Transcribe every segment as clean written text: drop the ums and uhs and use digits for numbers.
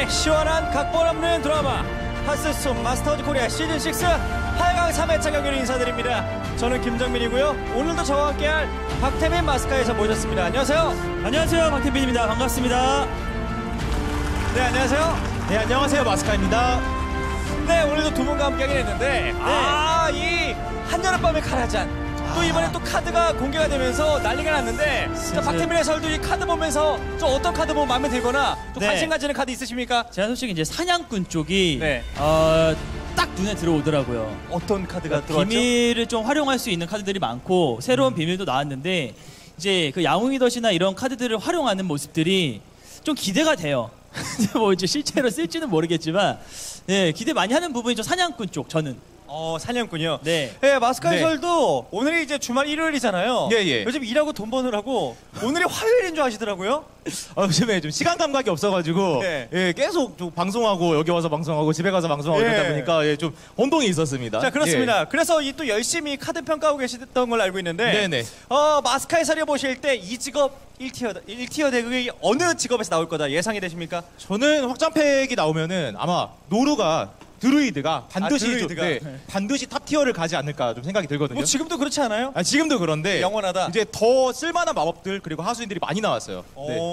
시원한 각본 없는 드라마 하스스톤 마스터즈 코리아 시즌 6 8강 3회차 경기를 인사드립니다. 저는 김정민이고요. 오늘도 저와 함께할 박태민 마스카에서 모셨습니다. 안녕하세요. 안녕하세요, 박태민입니다. 반갑습니다. 네, 안녕하세요. 네, 안녕하세요, 마스카입니다. 네, 오늘도 두 분과 함께하긴 했는데 이 한여름밤의 카라잔 또 이번에 또 카드가 공개가 되면서 난리가 났는데 자, 박태민 해설도 이 카드 보면서 좀 어떤 카드 보면 마음에 들거나 또 관심 가지는 카드 있으십니까? 제가 솔직히 이제 사냥꾼 쪽이 딱 눈에 들어오더라고요. 어떤 카드가 들어왔죠? 비밀을 좀 활용할 수 있는 카드들이 많고 새로운 비밀도 나왔는데 이제 그 야옹이 덫이나 이런 카드들을 활용하는 모습들이 좀 기대가 돼요. 뭐 이제 실제로 쓸지는 모르겠지만 네, 기대 많이 하는 부분이 좀 사냥꾼 쪽 저는. 사냥꾼이요? 네. 네, 마스카 해설도 오늘이 이제 주말 일요일이잖아요. 예. 요즘 일하고 돈 버느라고 오늘이 화요일인 줄 아시더라고요. 요즘에 좀 시간 감각이 없어가지고 예, 계속 좀 방송하고 여기 와서 방송하고 집에 가서 방송하고 이러다 보니까 좀 혼동이 있었습니다. 자, 그렇습니다. 그래서 또 열심히 카드 평가하고 계셨던 걸로 알고 있는데 네네. 마스카 해설이 보실 때 이 직업 1티어 대국이 어느 직업에서 나올 거다 예상이 되십니까? 저는 확장팩이 나오면은 아마 노루가 드루이드가 반드시 반드시 탑 티어를 가지 않을까 좀 생각이 들거든요. 뭐 지금도 그렇지 않아요? 지금도 그런데 영원하다. 이제 더 쓸만한 마법들 그리고 하수인들이 많이 나왔어요.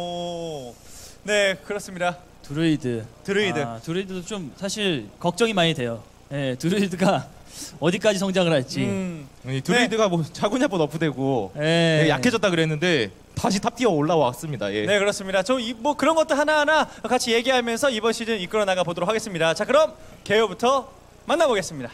네, 그렇습니다. 드루이드. 드루이드도 좀 사실 걱정이 많이 돼요. 네, 드루이드가 어디까지 성장을 할지. 드루이드가 뭐 자구냐포 너프되고 약해졌다 그랬는데 다시 탑 티어 올라왔습니다. 예. 네, 그렇습니다. 저 뭐 그런 것도 하나하나 같이 얘기하면서 이번 시즌 이끌어 나가 보도록 하겠습니다. 자, 그럼 개요부터 만나보겠습니다.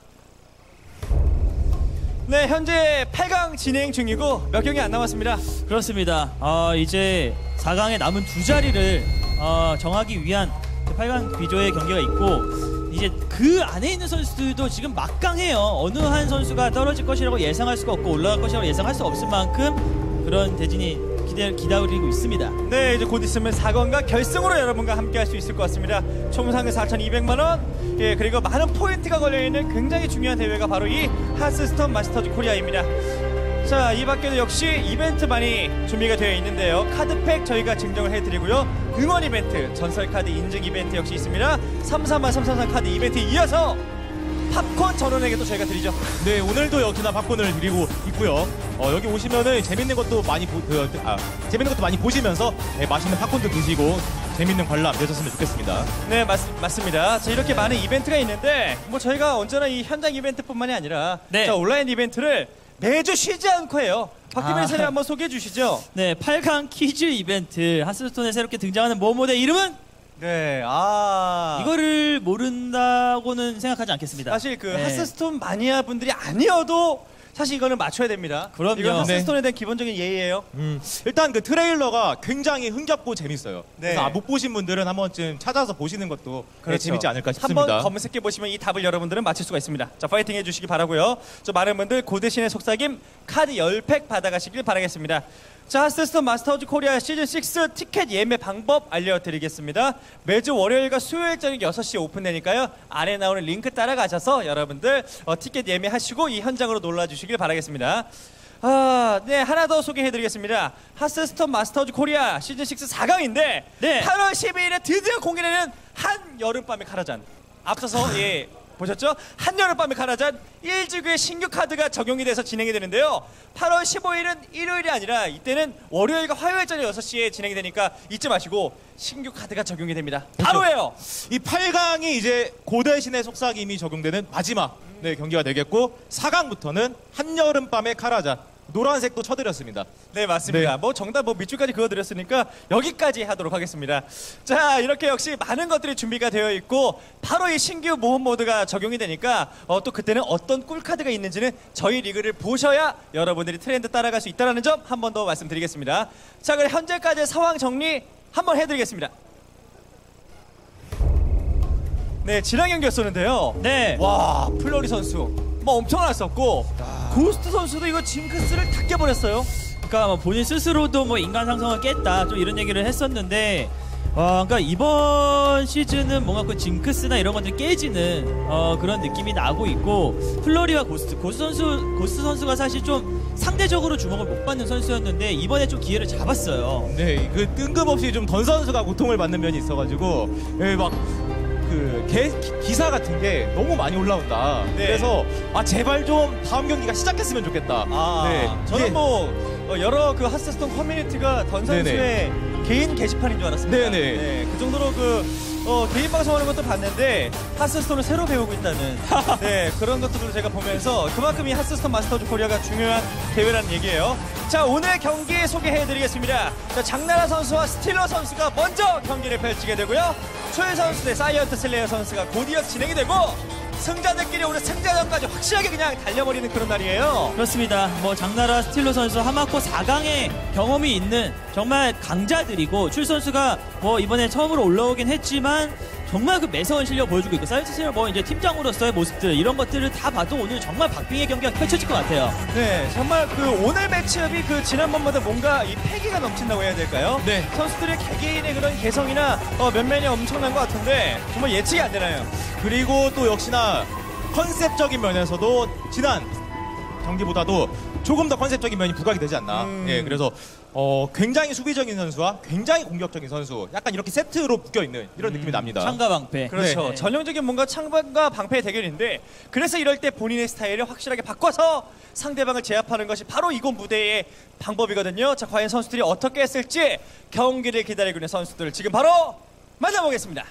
네, 현재 8강 진행 중이고 몇 경기 안 남았습니다. 그렇습니다. 이제 4강에 남은 두 자리를 정하기 위한 8강 비조의 경기가 있고 이제 그 안에 있는 선수들도 지금 막강해요. 어느 한 선수가 떨어질 것이라고 예상할 수가 없고 올라갈 것이라고 예상할 수 없을 만큼 그런 대진이 기다리고 있습니다. 네, 이제 곧 있으면 4강과 결승으로 여러분과 함께 할 수 있을 것 같습니다. 총 상금 4,200만 원, 그리고 많은 포인트가 걸려있는 굉장히 중요한 대회가 바로 이 하스스톤 마스터즈 코리아입니다. 자, 이 밖에도 역시 이벤트 많이 준비가 되어 있는데요. 카드팩 저희가 증정을 해드리고요. 응원 이벤트, 전설 카드 인증 이벤트 역시 있습니다. 333 카드 이벤트에 이어서 팝콘 전원에게도 저희가 드리죠. 네, 오늘도 역시나 팝콘을 드리고 있고요. 여기 오시면은 재밌는 것도 많이 보시면서 맛있는 팝콘도 드시고 재밌는 관람 되셨으면 좋겠습니다. 네, 맞습니다. 자, 이렇게 많은 이벤트가 있는데 뭐 저희가 언제나 이 현장 이벤트뿐만이 아니라 자, 온라인 이벤트를 매주 쉬지 않고 해요. 박태민 해설이 한번 소개해 주시죠. 네, 8강 퀴즈 이벤트 하스스톤에 새롭게 등장하는 모모의 이름은? 네, 이거를 모른다고는 생각하지 않겠습니다. 사실 그 하스스톤 마니아 분들이 아니어도 사실 이거는 맞춰야 됩니다. 그럼요. 이건 하스스톤에 대한 기본적인 예의예요. 일단 그 트레일러가 굉장히 흥겹고 재밌어요. 그래서 못 보신 분들은 한 번쯤 찾아서 보시는 것도 재밌지 않을까 싶습니다. 한번 검색해 보시면 이 답을 여러분들은 맞힐 수가 있습니다. 자, 파이팅 해주시기 바라고요. 저 많은 분들 고대신의 속삭임 카드 10팩 받아가시길 바라겠습니다. 자, 하스스톤 마스터즈 코리아 시즌 6 티켓 예매 방법 알려드리겠습니다. 매주 월요일과 수요일 저녁 6시에 오픈되니까요. 아래 나오는 링크 따라가셔서 여러분들 티켓 예매하시고 이 현장으로 놀러주시길 바라겠습니다. 네, 하나 더 소개해드리겠습니다. 하스스톤 마스터즈 코리아 시즌 6 4강인데 8월 12일에 드디어 공개되는 한여름밤의 카라잔. 앞서서 보셨죠? 한여름밤의 카라잔 1주기의 신규 카드가 적용이 돼서 진행이 되는데요. 8월 15일은 일요일이 아니라 이때는 월요일과 화요일 저녁 6시에 진행이 되니까 잊지 마시고 신규 카드가 적용이 됩니다. 바로예요. 이 8강이 이제 고대신의 속삭임이 적용되는 마지막 경기가 되겠고 4강부터는 한여름밤의 카라잔 노란색도 쳐드렸습니다. 네, 맞습니다. 뭐 정답 밑줄까지 그어드렸으니까 여기까지 하도록 하겠습니다. 자, 이렇게 역시 많은 것들이 준비가 되어 있고 바로 이 신규 모험 모드가 적용이 되니까 또 그때는 어떤 꿀카드가 있는지는 저희 리그를 보셔야 여러분들이 트렌드 따라갈 수 있다는 점 한 번 더 말씀드리겠습니다. 자, 그럼 현재까지의 상황 정리 한번 해드리겠습니다. 네, 지난 경기였었는데요. 네. 와, 플러리 선수 뭐 엄청났었고 고스트 선수도 이거 징크스를 다 깨버렸어요. 그러니까 뭐 본인 스스로도 뭐 인간 상성을 깼다 좀 이런 얘기를 했었는데 그러니까 이번 시즌은 뭔가 그 징크스나 이런 것들이 깨지는 그런 느낌이 나고 있고 플러리와 고스트 선수가 사실 좀 상대적으로 주목을 못 받는 선수였는데 이번에 좀 기회를 잡았어요. 네, 그 뜬금없이 좀 던 선수가 고통을 받는 면이 있어가지고 막 그 기사 같은 게 너무 많이 올라온다. 네. 그래서 제발 좀 다음 경기가 시작했으면 좋겠다. 저는 이게- 뭐 여러 그 하스스톤 커뮤니티가 던 선수의 개인 게시판인 줄 알았습니다. 네네. 네, 그 정도로 개인 방송하는 것도 봤는데 하스스톤을 새로 배우고 있다는 네, 그런 것들을 제가 보면서 그만큼 이 하스스톤 마스터즈 코리아가 중요한 대회라는 얘기예요. 자, 오늘 경기 소개해드리겠습니다. 자, 장나라 선수와 스틸러 선수가 먼저 경기를 펼치게 되고요. 초일 선수 대 사이언트 슬레이어 선수가 곧 이어 진행이 되고 승자들끼리 오늘 승자전까지 확실하게 그냥 달려버리는 그런 날이에요. 그렇습니다. 뭐 장나라 스틸러 선수 하마코 4강의 경험이 있는 정말 강자들이고 출 선수가 뭐 이번에 처음으로 올라오긴 했지만 정말 그 매서운 실력 보여주고 있고 사이언트 슬레이어 뭐 이제 팀장으로서의 모습들 이런 것들을 다 봐도 오늘 정말 박빙의 경기가 펼쳐질 것 같아요. 네, 정말 그 오늘 매치업이 그 지난번보다 뭔가 이 패기가 넘친다고 해야 될까요? 네. 선수들의 개개인의 그런 개성이나 면면이 엄청난 것 같은데 정말 예측이 안 되나요? 그리고 또 역시나 컨셉적인 면에서도 지난 경기보다도 조금 더 컨셉적인 면이 부각이 되지 않나. 예, 그래서 굉장히 수비적인 선수와 굉장히 공격적인 선수, 약간 이렇게 세트로 묶여 있는 이런 느낌이 납니다. 창과 방패. 그렇죠. 네. 전형적인 뭔가 창반과 방패의 대결인데 그래서 이럴 때 본인의 스타일을 확실하게 바꿔서 상대방을 제압하는 것이 바로 이곳 무대의 방법이거든요. 자, 과연 선수들이 어떻게 했을지 경기를 기다리고 있는 선수들 지금 바로 만나보겠습니다.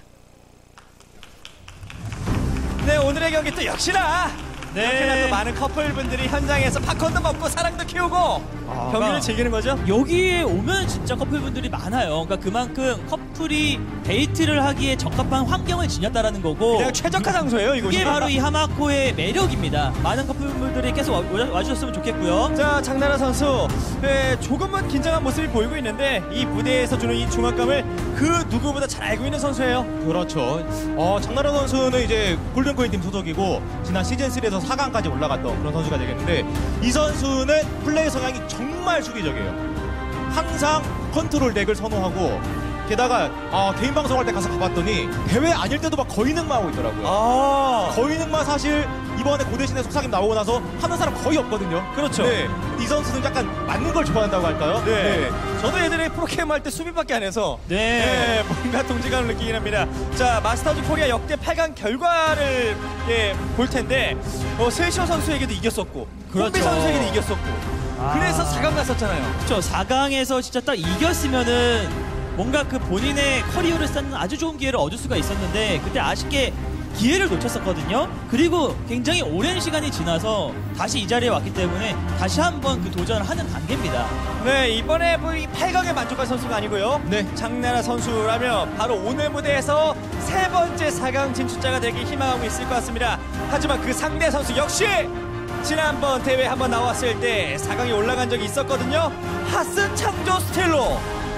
네, 오늘의 경기 또 역시나 네. 역시나 또 많은 커플분들이 현장에서 팝콘도 먹고 사랑도 키우고 경기를 그러니까 즐기는 거죠. 여기에 오면 진짜 커플분들이 많아요. 그러니까 그만큼 커플이 데이트를 하기에 적합한 환경을 지녔다라는 거고 그냥 최적화 장소예요, 이곳이. 이게 바로 이 하마코의 매력입니다. 많은 커플분들이 계속 와주셨으면 좋겠고요. 자, 장나라 선수 조금은 긴장한 모습이 보이고 있는데 이 무대에서 주는 이 중압감을 그 누구보다 잘 알고 있는 선수예요. 그렇죠. 장나라 선수는 이제 골든코인 팀 소속이고 지난 시즌 3에서 4강까지 올라갔던 그런 선수가 되겠는데 이 선수는 플레이 성향이 정말 수비적이에요. 항상 컨트롤 덱을 선호하고 게다가 개인 방송할 때 가서 가봤더니 대회 아닐 때도 막 거인응만 하고 있더라고요. 거인응만 사실 이번에 고대신의 속삭임 나오고 나서 하는 사람 거의 없거든요. 그렇죠. 네. 이 선수는 약간 맞는 걸 좋아한다고 할까요? 네. 저도 예전에 프로게임 할 때 수비밖에 안 해서 네. 뭔가 동지감을 느끼긴 합니다. 자, 마스터즈 코리아 역대 8강 결과를 볼 텐데 세시오 선수에게도 이겼었고 그렇죠. 콤비 선수에게도 이겼었고 그래서 4강 갔었잖아요. 그렇죠. 4강에서 진짜 딱 이겼으면은 뭔가 그 본인의 커리어를 쌓는 아주 좋은 기회를 얻을 수가 있었는데 그때 아쉽게 기회를 놓쳤었거든요. 그리고 굉장히 오랜 시간이 지나서 다시 이 자리에 왔기 때문에 다시 한번 그 도전을 하는 단계입니다. 네, 이번에 이 8강에 만족한 선수가 아니고요. 네. 장나라 선수라면 바로 오늘 무대에서 세 번째 4강 진출자가 되길 희망하고 있을 것 같습니다. 하지만 그 상대 선수 역시 지난번 대회 한번 나왔을 때 4강에 올라간 적이 있었거든요. 하스 창조 스틸로.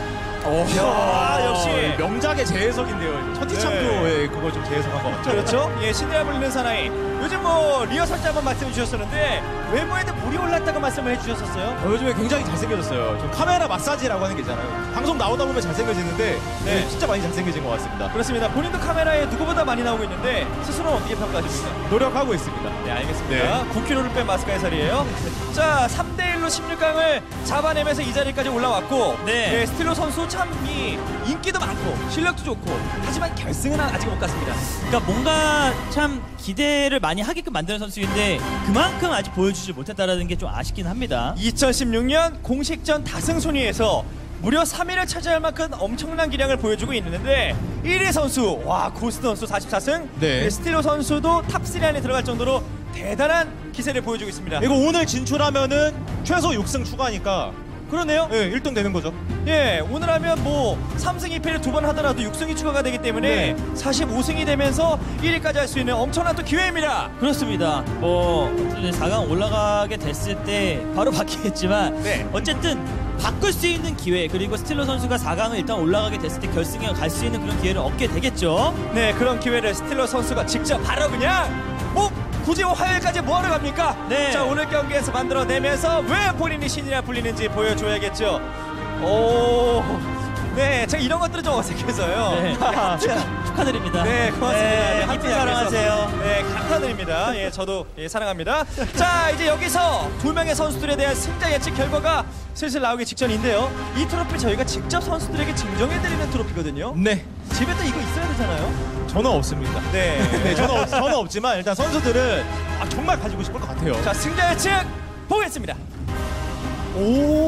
역시 명작의 재해석인데요. 천지창조의 그걸 좀 재해석한 것 같죠. 그렇죠. 예, 신드라 불리는 사나이. 요즘 리허설 때 한번 말씀해 주셨었는데 외모에도 물이 올랐다고 말씀을 해주셨었어요. 요즘에 굉장히 잘생겨졌어요. 좀 카메라 마사지라고 하는 게 있잖아요. 방송 나오다 보면 잘생겨지는데 네. 진짜 많이 잘생겨진 것 같습니다. 그렇습니다. 본인도 카메라에 누구보다 많이 나오고 있는데 스스로는 어떻게 평가하십니까? 노력하고 있습니다. 네, 알겠습니다. 9kg를 뺀 마스크 해설이에요. 자, 3대1로 16강을 잡아내면서 이 자리까지 올라왔고 네. 스틸로 선수 참 인기도 많고 실력도 좋고 하지만 결승은 아직 못 갔습니다. 그러니까 뭔가 참 기대를 많이 하게끔 만드는 선수인데 그만큼 아직 보여주지 못했다는 게 좀 아쉽긴 합니다. 2016년 공식전 다승 순위에서 무려 3위를 차지할 만큼 엄청난 기량을 보여주고 있는데 1위 선수, 와, 고스트 선수 44승, 네. 스틸로 선수도 탑3 안에 들어갈 정도로 대단한 기세를 보여주고 있습니다. 이거 오늘 진출하면은 최소 6승 추가니까 그러네요. 네, 1등 되는 거죠. 예, 오늘 하면 3승 2패를 2번 하더라도 6승이 추가가 되기 때문에 45승이 되면서 1위까지 할 수 있는 엄청난 또 기회입니다. 그렇습니다. 4강 올라가게 됐을 때 바로 바뀌겠지만 네. 어쨌든 바꿀 수 있는 기회 그리고 스틸러 선수가 4강을 일단 올라가게 됐을 때 결승에 갈 수 있는 그런 기회를 얻게 되겠죠. 네, 그런 기회를 스틸러 선수가 직접 바로 그냥 굳이 화요일까지 뭐하러 갑니까? 네. 자, 오늘 경기에서 만들어내면서 왜 본인이 신이라 불리는지 보여줘야겠죠. 네, 제가 이런 것들은 좀 어색해서요. 네. 축하드립니다. 네, 고맙습니다. 네, 하트 사랑하세요. 네, 감사드립니다. 예, 저도 예, 사랑합니다. 자, 이제 여기서 두 명의 선수들에 대한 승자 예측 결과가 슬슬 나오기 직전인데요. 이 트로피 저희가 직접 선수들에게 증정해드리는 트로피거든요. 네. 집에 또 이거 있어야 되잖아요. 저는 없습니다. 네. 네, 저는 없지만 일단 선수들은 정말 가지고 싶을 것 같아요. 자, 승자 예측 보겠습니다. 오.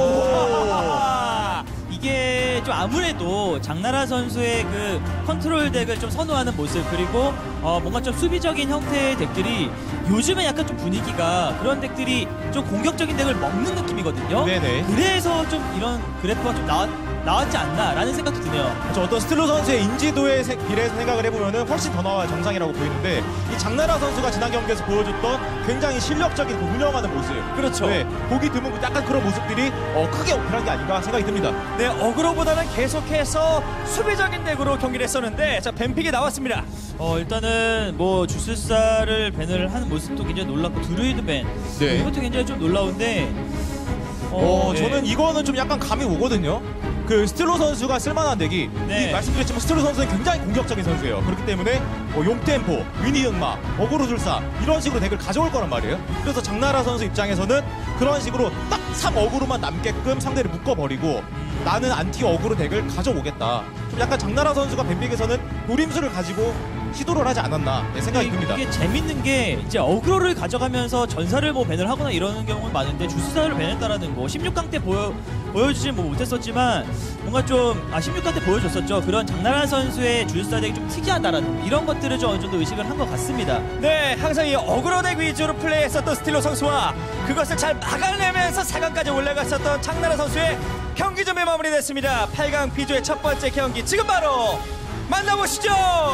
이게 좀 아무래도 장나라 선수의 그 컨트롤 덱을 좀 선호하는 모습, 그리고 뭔가 좀 수비적인 형태의 덱들이 요즘에 약간 좀 분위기가 그런 덱들이 좀 공격적인 덱을 먹는 느낌이거든요. 네네. 그래서 좀 이런 그래프가 좀 나왔지 않나라는 생각도 드네요. 저 어떤 스틸러 선수의 인지도에 비례해서 생각을 해보면 훨씬 더 나와 정상이라고 보이는데, 이 장나라 선수가 지난 경기에서 보여줬던 굉장히 실력적인 그 운영하는 모습, 그렇죠. 네, 보기 드문 약간 그런 모습들이 크게 어필한 게 아닌가 생각이 듭니다. 네, 어그로보다는 계속해서 수비적인 덱으로 경기를 했었는데, 자, 뱀픽이 나왔습니다. 일단은 뭐 주술사를 밴을 하는 모습도 굉장히 놀랍고, 드루이드 밴 네. 이것도 굉장히 좀 놀라운데 네. 저는 이거는 좀 약간 감이 오거든요. 그 스틸러 선수가 쓸만한 덱이, 네. 말씀드렸지만 스틸러 선수는 굉장히 공격적인 선수예요. 그렇기 때문에 용템포, 위니흑마, 어그로술사 이런 식으로 덱을 가져올 거란 말이에요. 그래서 장나라 선수 입장에서는 그런 식으로 딱 3어그로만 남게끔 상대를 묶어버리고 나는 안티 어그로 덱을 가져오겠다. 좀 약간 장나라 선수가 뱀픽에서는 노림수를 가지고 시도를 하지 않았나 생각이 듭니다. 이게 재밌는 게 이제 어그로를 가져가면서 전사를 뭐 밴을 하거나 이러는 경우는 많은데, 주술사를 밴했다라는 거 16강 때 보여주지 뭐 못했었지만 뭔가 좀 16강 때 보여줬었죠. 그런 장나라 선수의 주술사 덱이 좀 특이하다라는 이런 것들을 좀 어느 정도 의식을 한 것 같습니다. 네, 항상 이 어그로 덱 위주로 플레이했었던 스틸러 선수와 그것을 잘 막아내면서 4강까지 올라갔었던 장나라 선수의 경기 준비 마무리됐습니다. 8강 B조의 첫 번째 경기 지금 바로 만나보시죠.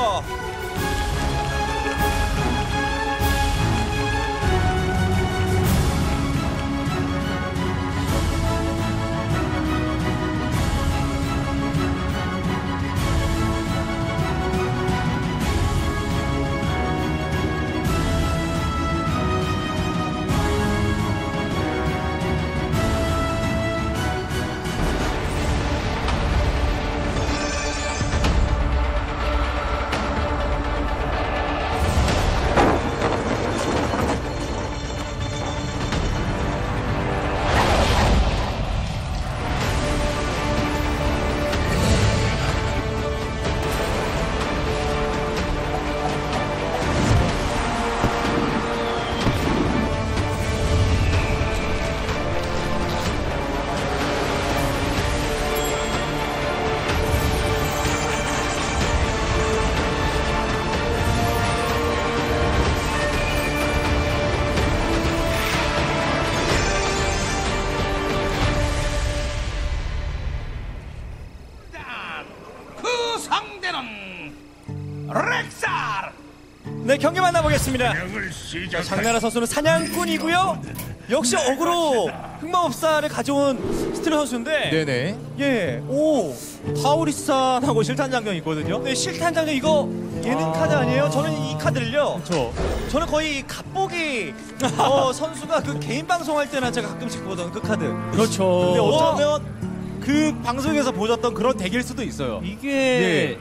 네, 경기 만나보겠습니다. 자, 장나라 선수는 사냥꾼이고요. 역시 어그로 흑마법사를 가져온 스틸러 선수인데, 네네. 예, 오, 타우리산하고 실탄 장면이 있거든요. 네, 실탄 장전 이거 예능 카드 아니에요? 저는 이 카드를요. 그렇죠. 저는 거의 갑보기 선수가 그 개인 방송할 때나 제가 가끔씩 보던 그 카드. 그렇죠. 근데 어쩌면 그 방송에서 보셨던 그런 덱일 수도 있어요. 이게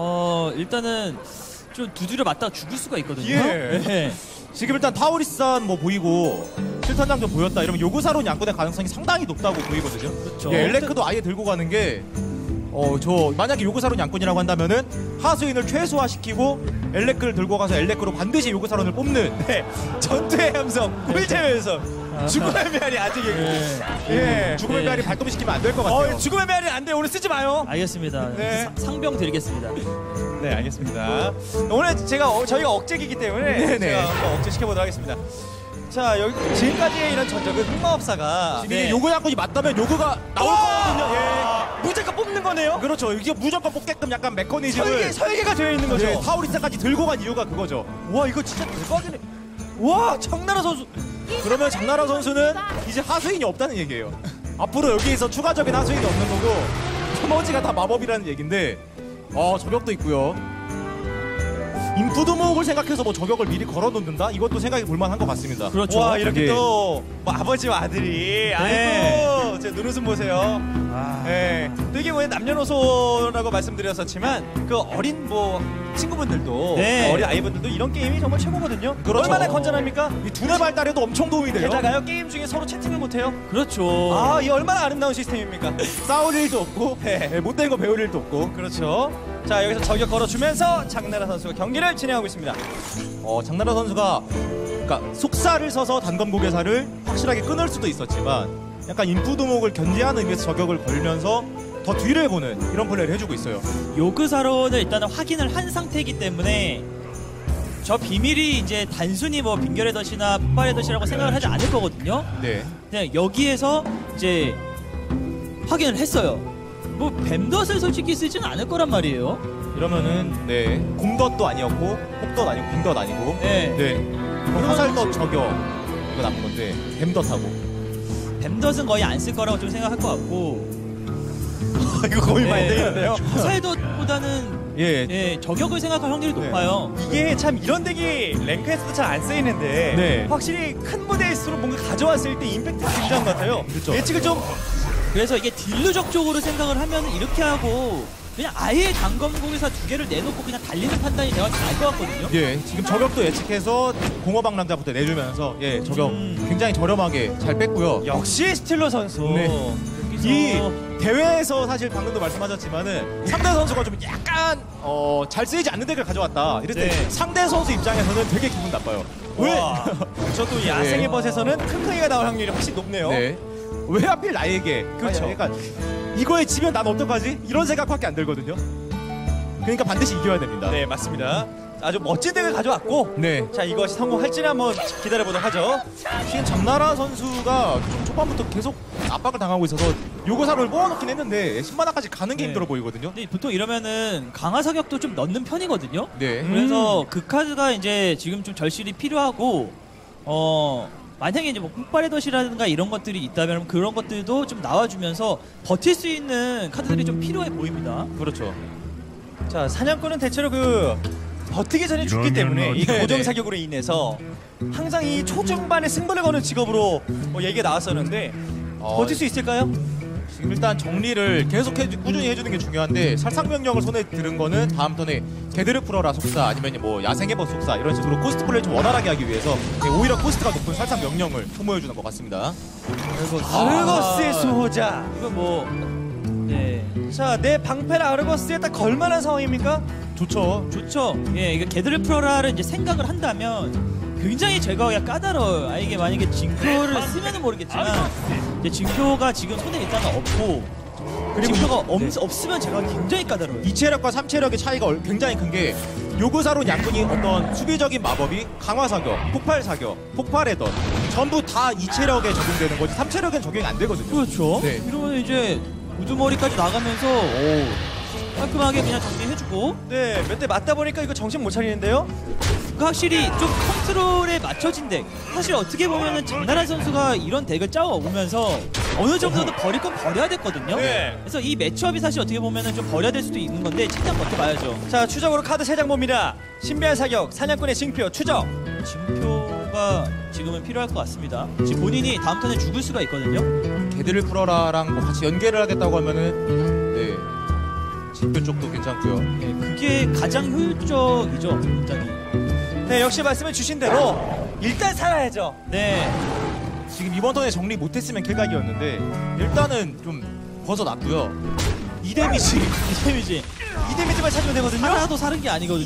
일단은 좀 두드려 맞다가 죽을 수가 있거든요. 예. 네. 지금 일단 타우리산 뭐 보이고 실탄 장전 보였다 이러면 요구사론 양꾼의 가능성이 상당히 높다고 보이거든요. 그렇죠. 예, 엘레크도 아예 들고 가는 게 저 만약에 요구사론 양꾼이라고 한다면은 하수인을 최소화시키고 엘레크를 들고 가서 엘레크로 반드시 요구사론을 뽑는, 네, 전투의 함성, 꿀잼에서 죽음의 메아리 아직 예. 죽음의 네. 메아리 발동시키면 안 될 것 같아요. 죽음의 메아리 안 돼. 오늘 쓰지 마요. 알겠습니다. 네. 상병 드리겠습니다. 네, 알겠습니다. 오늘 저희가 억제기기 때문에 네네. 제가 한번 억제시켜보도록 하겠습니다. 자, 여기 지금까지의 이런 전적은 흑마법사가 이게 요구 양꾼이 맞다면 요구가 나올 거거든요. 예. 무조건 뽑는 거네요. 그렇죠. 이게 무조건 뽑게끔 약간 메커니즘을 설계가 되어 있는 거죠. 예, 타우리산까지 들고 간 이유가 그거죠. 와, 이거 진짜 대박이네. 와, 장나라 선수. 그러면 장나라 선수는 이제 하수인이 없다는 얘기예요. 앞으로 여기에서 추가적인 하수인이 없는 거고 나머지가 다 마법이라는 얘기인데 저격도 있고요. 인푸드목을 생각해서 뭐 저격을 미리 걸어놓는다? 이것도 생각해 볼만한 것 같습니다. 그렇죠. 와 이렇게 예. 또 뭐 아버지와 아들이 아이고 제 눈웃음 보세요. 예. 또 이게 뭐 남녀노소라고 말씀드렸었지만 그 어린 뭐 친구분들도 네. 어린 아이분들도 이런 게임이 정말 최고거든요. 그렇죠. 얼마나 건전합니까? 이 두뇌 발달에도 엄청 도움이 돼요. 게다가요 게임 중에 서로 채팅을 못해요. 그렇죠. 아 이 얼마나 아름다운 시스템입니까? 싸울 일도 없고 예, 못된 거 배울 일도 없고. 그렇죠. 자 여기서 저격 걸어주면서 장나라 선수가 경기를 진행하고 있습니다. 장나라 선수가 그러니까 속사를 써서 단검 고개사를 확실하게 끊을 수도 있었지만 약간 인푸드목을 견제하는 의미에서 저격을 걸면서 더 뒤를 보는 이런 플레이를 해주고 있어요. 요그사론을 일단은 확인을 한 상태이기 때문에 저 비밀이 이제 단순히 뭐 빙결의 덫이나 폭발의 덫이라고 생각을 하지 않을 거거든요. 네. 그냥 여기에서 이제 확인을 했어요. 뭐 뱀덫을 솔직히 쓰지는 않을 거란 말이에요. 이러면은 네 공덧도 아니었고 폭덧 아니고 빙덧 아니고 네. 그럼 화살덧 저격 이거 남은 건데 뱀덧하고 뱀덫은 거의 안 쓸 거라고 좀 생각할 것 같고 이거 거의 많이 네. 되겠는데요. 화살덫보다는 예. 예, 저격을 생각할 확률이 높아요. 이게 참 이런 덱이 랭크에서도 잘 안 쓰이는데 네. 확실히 큰 무대일수록 뭔가 가져왔을 때 임팩트가 굉장한 것 같아요. 그렇죠. 예측을 좀 그래서 이게 딜루적적으로 생각을 하면 이렇게 하고 그냥 아예 단검공에서 두 개를 내놓고 그냥 달리는 판단이 제가 나을 것 같거든요. 예, 지금 저격도 예측해서 공허방랑자부터 내주면서 예, 저격 굉장히 저렴하게 잘 뺐고요. 역시 스틸러 선수. 네. 여기서 이 대회에서 사실 방금도 말씀하셨지만은 상대 선수가 좀 약간 잘 쓰이지 않는 덱을 가져왔다. 이럴 때 네. 상대 선수 입장에서는 되게 기분 나빠요. 왜? 저도 야생의 네. 벗에서는 큰 크기가 나올 확률이 훨씬 높네요. 네. 왜 하필 나에게? 그렇죠. 아니, 그러니까 이거에 지면 난 어떡하지? 이런 생각밖에 안 들거든요. 그러니까 반드시 이겨야 됩니다. 네, 맞습니다. 아주 멋진 덱을 가져왔고 네. 자 이것이 성공할지는 한번 기다려보도록 하죠. 지금 장나라 선수가 좀 초반부터 계속 압박을 당하고 있어서 요거사를 모아놓긴 했는데 10만원까지 가는 게 네. 힘들어 보이거든요. 근데 보통 이러면은 강화 사격도 좀 넣는 편이거든요. 네. 그래서 그 카드가 이제 지금 좀 절실히 필요하고 만약에 이제 뭐 폭발의 덫이라든가 이런 것들이 있다면 그런 것들도 좀 나와주면서 버틸 수 있는 카드들이 좀 필요해 보입니다. 그렇죠. 자 사냥꾼은 대체로 그 버티기 전에 죽기 때문에 이 네네. 고정 사격으로 인해서 항상 이 초중반에 승부를 거는 직업으로 뭐 얘기가 나왔었는데 버틸 수 있을까요? 지금 일단 정리를 계속 꾸준히 해주는 게 중요한데 살상명령을 손에 들은 거는 다음 턴에 게드르 풀어라 속사 아니면 뭐 야생의 벗 속사 이런 식으로 코스트 플레이를 좀 원활하게 하기 위해서 오히려 코스트가 높은 살상명령을 소모해주는 것 같습니다. 아르거스의 수호자. 이거 뭐 네. 자, 내 방패를 아르거스에 딱 걸만한 상황입니까? 좋죠. 좋죠. 예, 이게 게드르 프로라를 이제 생각을 한다면 굉장히 제거하기가 까다로워요. 아, 이게 만약에 징표를 쓰면은 모르겠지만 이제 징표가 지금 손에 일단은 없고 그리고 징표가 네. 없으면 제거하기 굉장히 까다로워요. 2체력과 3체력의 차이가 굉장히 큰 게 요구사로 양분이 어떤 수비적인 마법이 강화 사격, 폭발 사격, 폭발의 덧 전부 다 2체력에 적용되는 거지 3체력엔 적용이 안 되거든요. 그렇죠. 네. 이러면 이제 우두머리까지 나가면서 깔끔하게 그냥 정리해주고 네, 몇 대 맞다 보니까 이거 정신 못 차리는데요? 그 확실히 좀 컨트롤에 맞춰진 덱. 사실 어떻게 보면은 장나라 선수가 이런 덱을 짜오면서 어느 정도는 버릴 건 버려야 됐거든요. 네. 그래서 이 매치업이 사실 어떻게 보면은 좀 버려야 될 수도 있는 건데 최대한 버텨봐야죠. 자, 추적으로 카드 3장 봅니다. 신비한 사격, 사냥꾼의 징표, 추적. 징표가 지금은 필요할 것 같습니다. 지금 본인이 다음 턴에 죽을 수가 있거든요. 게드를 풀어라랑 뭐 같이 연계를 하겠다고 하면은 네 징표 쪽도 괜찮고요. 네, 그게 가장 효율적이죠, 굉장히. 네, 역시 말씀해 주신 대로 일단 살아야죠. 네, 지금 이번 턴에 정리 못했으면 킬각이었는데 일단은 좀 벗어났고요. 2데미지 이 데미지. 이 데미지만 찾으면 되거든요. 하나도 사는 게 아니거든요.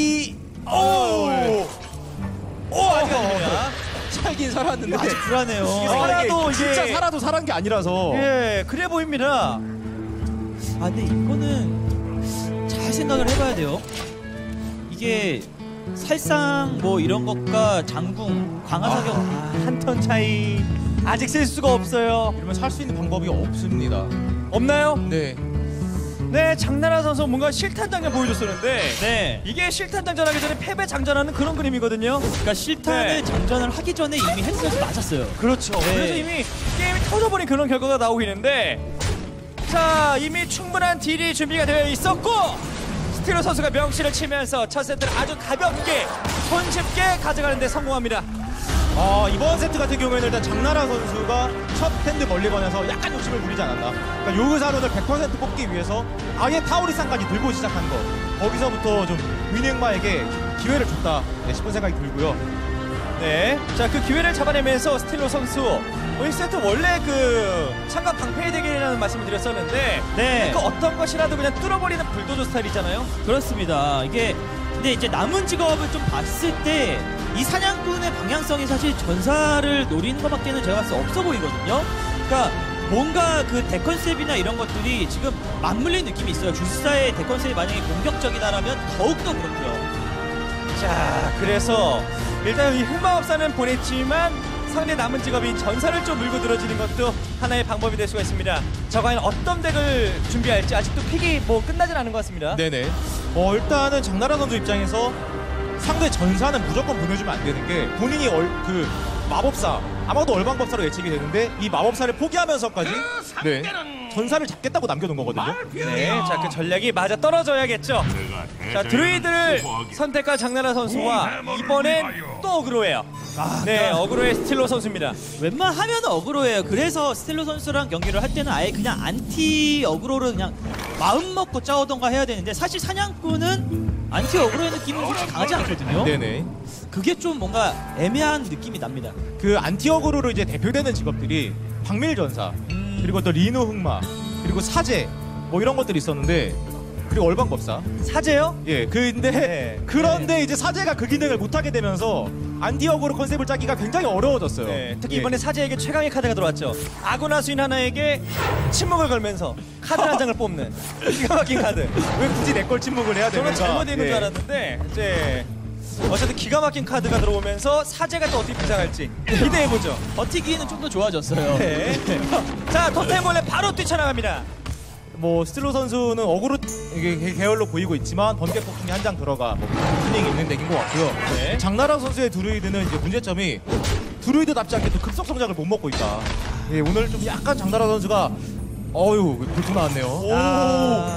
아직 아닙니다. 살긴 살았는데 아직 불안해요. 살아도 이게 진짜 이게- 살아도 살은 게 아니라서 예, 그래 보입니다. 아, 근데 이거는 잘 생각을 해봐야 돼요. 이게 살상 뭐 이런 것과 장궁, 강화 사격 한 턴 차이. 아직 쓸 수가 없어요. 이러면 살 수 있는 방법이 없습니다. 없나요? 네. 네, 장나라 선수 뭔가 실탄 장전 보여줬었는데 네. 이게 실탄 장전하기 전에 패배 장전하는 그런 그림이거든요. 그러니까 실탄을 네. 장전을 하기 전에 이미 헬스에서 맞았어요. 그렇죠. 네. 그래서 이미 게임이 터져버린 그런 결과가 나오고 있는데 자, 이미 충분한 딜이 준비가 되어 있었고 스티로 선수가 명치를 치면서 첫 세트를 아주 가볍게 손쉽게 가져가는 데 성공합니다. 이번 세트 같은 경우에는 일단 장나라 선수가 첫 핸드 멀리건에서 약간 욕심을 부리지 않았나. 그러니까 요그사론을 100% 뽑기 위해서 아예 타오리상까지 들고 시작한 거. 거기서부터 좀 위닝마에게 기회를 줬다 싶은 생각이 들고요. 네, 자 그 기회를 잡아내면서 스틸로 선수 1세트 원래 그 창간 방패의 대결이라는 말씀을 드렸었는데 네. 그 어떤 것이라도 그냥 뚫어버리는 불도저 스타일이잖아요. 그렇습니다. 이게 근데 이제 남은 직업을 좀 봤을 때 이 사냥꾼의 방향성이 사실 전사를 노리는 것밖에는 제가 봤을 때 없어 보이거든요. 그러니까 뭔가 그 대컨셉이나 이런 것들이 지금 맞물린 느낌이 있어요. 주술사의 대컨셉이 만약에 공격적이다라면 더욱더 그렇고요. 자, 그래서 일단 이 흑마법사는 보냈지만 상대 남은 직업인 전사를 좀 물고 들어지는 것도 하나의 방법이 될 수가 있습니다. 저 과연 어떤 덱을 준비할지 아직도 픽이 뭐 끝나진 않은 것 같습니다. 네네. 일단은 장나라 선수 입장에서 상대 전사는 무조건 보내주면 안 되는 게 본인이 그 마법사 아마도 얼방법사로 예측이 되는데 이 마법사를 포기하면서까지 네 전사를 잡겠다고 남겨놓은 거거든요. 네, 자 그 전략이 맞아 떨어져야겠죠. 자 드루이드를 선택한 장나라 선수와 이번엔 또 어그로예요. 네, 어그로의 스틸로 선수입니다. 웬만하면 어그로예요. 그래서 스텔로 선수랑 경기를 할 때는 아예 그냥 안티 어그로를 그냥 마음 먹고 짜오던가 해야 되는데 사실 사냥꾼은 안티 어그로의 느낌은 솔직히 강하지 않거든요. 네네. 그게 좀 뭔가 애매한 느낌이 납니다. 그 안티어그로로 이제 대표되는 직업들이 박밀전사 그리고 또 리누 흑마 그리고 사제 뭐 이런 것들이 있었는데 그리고 얼방법사 사제요? 예 근데 네. 그런데 이제 사제가 그 기능을 못하게 되면서 안티어그로 컨셉을 짜기가 굉장히 어려워졌어요. 네, 특히 예. 이번에 사제에게 최강의 카드가 들어왔죠. 아고나 수인 하나에게 침묵을 걸면서 카드 한 장을 뽑는 기가 막힌 카드. 왜 굳이 내 걸 침묵을 해야 저는 되는가? 잘못 읽은 예. 줄 알았는데 이제 어쨌든 기가 막힌 카드가 들어오면서 사제가 또 어떻게 등장할지 기대해보죠. 버티기는 좀 더 좋아졌어요. 네. 자, 토템볼레 바로 뛰쳐나갑니다. 뭐 스틸로 선수는 어그로 이게 계열로 보이고 있지만 번개 폭풍이 한 장 들어가 뭐 분위기 있는 덱인 것 같고요. 네. 장나라 선수의 드루이드는 이제 문제점이 드루이드답지 않게 또 급속 성장을 못 먹고 있다. 예, 오늘 좀 약간 장나라 선수가 불토 나왔네요. 아,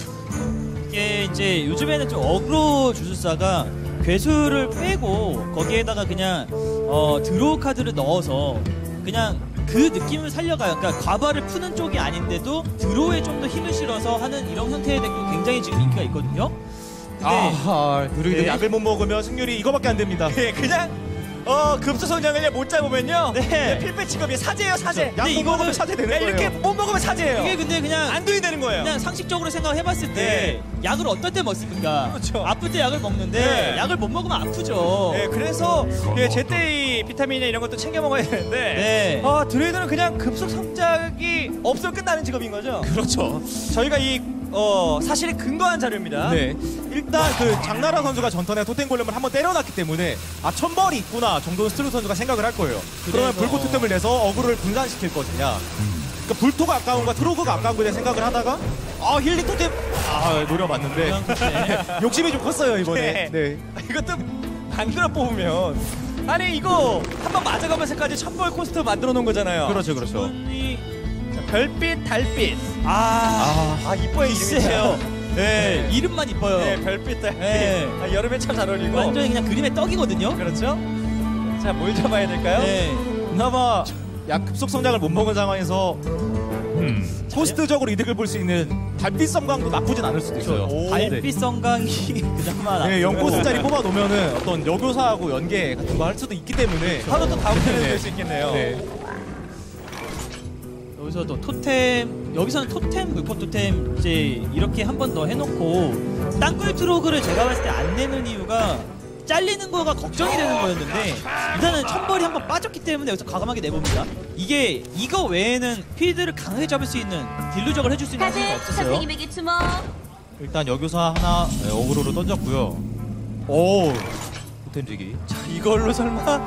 이게 이제 요즘에는 좀 어그로 주술사가 괴수를 빼고 거기에다가 그냥 드로우 카드를 넣어서 그냥 그 느낌을 살려가요. 그러니까 과발을 푸는 쪽이 아닌데도 드로우에 좀 더 힘을 실어서 하는 이런 형태의 덱도 굉장히 지금 인기가 있거든요. 근데 드루이드 네. 약을 못 먹으면 승률이 이거밖에 안 됩니다. 네, 그냥 급수 성장을 못 잡으면요. 네. 필패 직업이 사제예요, 사제. 약 못 이거는- 먹으면 사제 되는 네, 거예요. 이렇게 못 먹으면 사제예요. 이게 근데 그냥 안도이 되는 거예요. 그냥 상식적으로 생각해봤을 때 약을 어떨 때 먹습니까? 그렇죠. 아플 때 약을 먹는데 네. 약을 못 먹으면 아프죠. 네, 그래서 제때 비타민이나 이런 것도 챙겨 먹어야 되는데 네. 드레이드는 그냥 급속 성장이 없으면 끝나는 직업인 거죠. 그렇죠. 저희가 이 사실에 근거한 자료입니다. 네. 일단 그 장나라 선수가 전턴에 토템골렘을 한번 때려놨기 때문에 천벌이 있구나 정도는 스틸로 선수가 생각을 할 거예요. 그러면 그래서- 불꽃 토템을 내서 어그로를 분산시킬 것이냐. 그러니까 불토가 아까운가 트로그가 아까운 거냐 생각을 하다가 힐링 토템 노려봤는데 그냥 그때 욕심이 좀 컸어요 이번에. 네. 네. 이것도 만들어 뽑으면 아니 이거 한번 맞아가면서까지 천벌 코스트 만들어 놓은 거잖아요. 그렇죠. 분이 자, 별빛, 달빛. 이뻐요 글쎄요. 이름이요. 네, 이름만 이뻐요. 네, 별빛, 달빛. 네. 여름에 참 잘 어울리고. 완전히 그냥 그림의 떡이거든요. 그렇죠. 자, 뭘 잡아야 될까요? 네. 그나마 약 급속 성장을 못 먹은 상황에서 코스트적으로 이득을 볼 수 있는 달빛 성광도 나쁘진 않을 수도 있어요. 오, 달빛 성강이 그나마 네, 낫고요. 0코스짜리 뽑아 놓으면은 어떤 여교사하고 연계 같은 거 할 수도 있기 때문에 하루 또 다음 턴에 네. 될 수 있겠네요. 네. 여기서 또 토템, 여기서는 토템, 물포 토템 이제 이렇게 한 번 더 해놓고 땅굴 트로그를 제가 봤을 때 안 내는 이유가 잘리는 거가 걱정이 되는 거였는데 일단은 천벌이 한 번 빠졌기 때문에 여기서 과감하게 내봅니다. 이게 이거 외에는 필드를 강하게 잡을 수 있는 딜루적을 해줄 수 있는 선수가 다들 없었어요. 선생님에게 주목. 일단 여교사 하나 어그로로 던졌고요. 오 토템지기. 자, 이걸로 설마?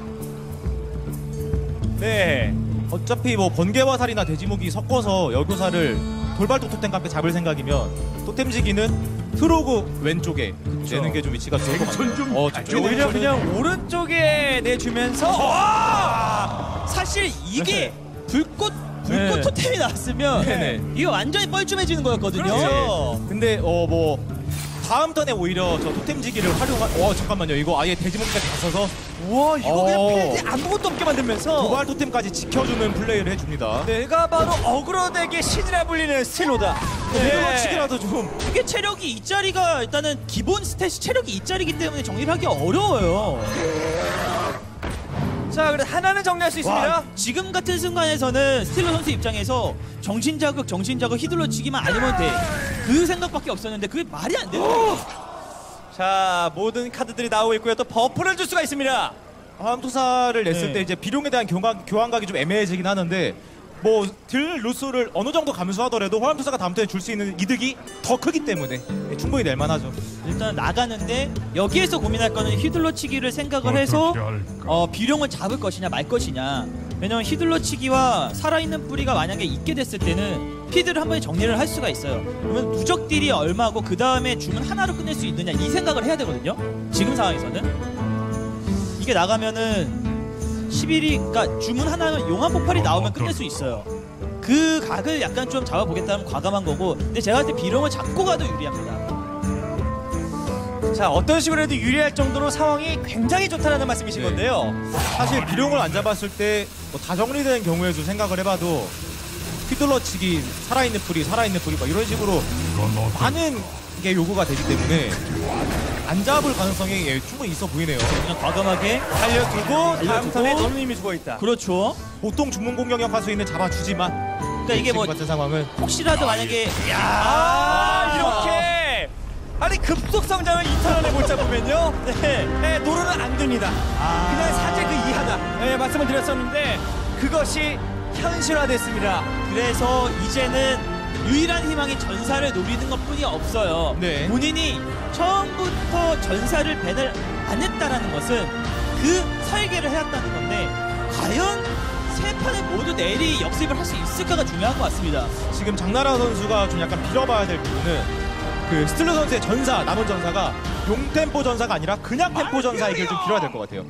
네. 어차피 뭐 번개화살이나 돼지목이 섞어서 여교사를 돌발도 토템과 함께 잡을 생각이면 토템지기는 트로그 왼쪽에 내는 게 좀 위치가 좋을 것 같아요. 오히려 그냥 오른쪽에 내주면서 사실 이게 불꽃 네. 토템이 나왔으면 네네. 이거 완전히 뻘쭘해지는 거였거든요. 그렇죠. 근데 뭐 다음 턴에 오히려 저 토템지기를 활용한 잠깐만요. 이거 아예 돼지목까지 다 써서 우와 이거 그냥 어. 필드 아무것도 없게 만들면서 도발 토템까지 지켜주는 플레이를 해줍니다. 내가 바로 어그로덱의 신이라 불리는 스틸로다. 필드로치기라도 좀 이게 체력이 2짜리가 일단은 기본 스탯이 체력이 2짜리기 때문에 정리를 하기 어려워요. 자, 그래 하나는 정리할 수 있습니다. 와, 지금 같은 순간에서는 스틸러 선수 입장에서 정신자극 휘둘러치기만 아니면 돼. 그 생각밖에 없었는데 그게 말이 안 돼요. 자, 모든 카드들이 나오고 있고요. 또 버프를 줄 수가 있습니다. 화염투사를 냈을 네. 때 이제 비룡에 대한 교환각이 좀 애매해지긴 하는데 뭐 딜 루스를 어느 정도 감수하더라도 화염투사가 다음 턴에 줄 수 있는 이득이 더 크기 때문에 충분히 낼만하죠. 일단 나가는데 여기에서 고민할 거는 휘둘러치기를 생각을 해서 비룡을 잡을 것이냐 말 것이냐. 왜냐면 휘둘러치기와 살아있는 뿌리가 만약에 있게 됐을 때는 피드를 한 번에 정리를 할 수가 있어요. 그러면 누적 딜이 얼마고 그 다음에 주문 하나로 끝낼 수 있느냐 이 생각을 해야 되거든요. 지금 상황에서는 이게 나가면은 11이 그러니까 주문 하나면 용암 폭발이 나오면 끝낼 수 있어요. 그 각을 약간 좀 잡아보겠다면 과감한 거고, 근데 제가 볼 때 비룡을 잡고 가도 유리합니다. 자, 어떤 식으로 해도 유리할 정도로 상황이 굉장히 좋다는 말씀이신 네. 건데요. 사실 비룡을 안 잡았을 때 뭐 다 정리된 경우에도 생각을 해봐도 휘둘러치기, 살아있는 뿌리 막 이런 식으로 많은 게 요구가 되기 때문에 안 잡을 가능성이 충분히 있어 보이네요. 그냥 과감하게 달려두고 다음 턴에 너는 이미 죽어있다. 그렇죠. 보통 주문 공격력 할 수 있는 잡아주지만 그러니까 이게 뭐 지금 같은 상황은 혹시라도 만약에 이렇게 아니 급속 성장을 2턴 안에 못 잡으면요. 네, 노루는 안 됩니다. 그냥 사제 그 이하다. 네, 말씀을 드렸었는데 그것이 현실화됐습니다. 그래서 이제는 유일한 희망이 전사를 노리는 것뿐이 없어요. 네. 본인이 처음부터 전사를 밴을 안 했다라는 것은 그 설계를 해왔다는 건데 과연 세 판을 모두 내리 역습을 할 수 있을까가 중요한 것 같습니다. 지금 장나라 선수가 좀 약간 빌어봐야 될 부분은 그 스틸러 선수의 전사, 남은 전사가 용템포 전사가 아니라 그냥 템포 전사이길 좀 빌어야 될 것 같아요.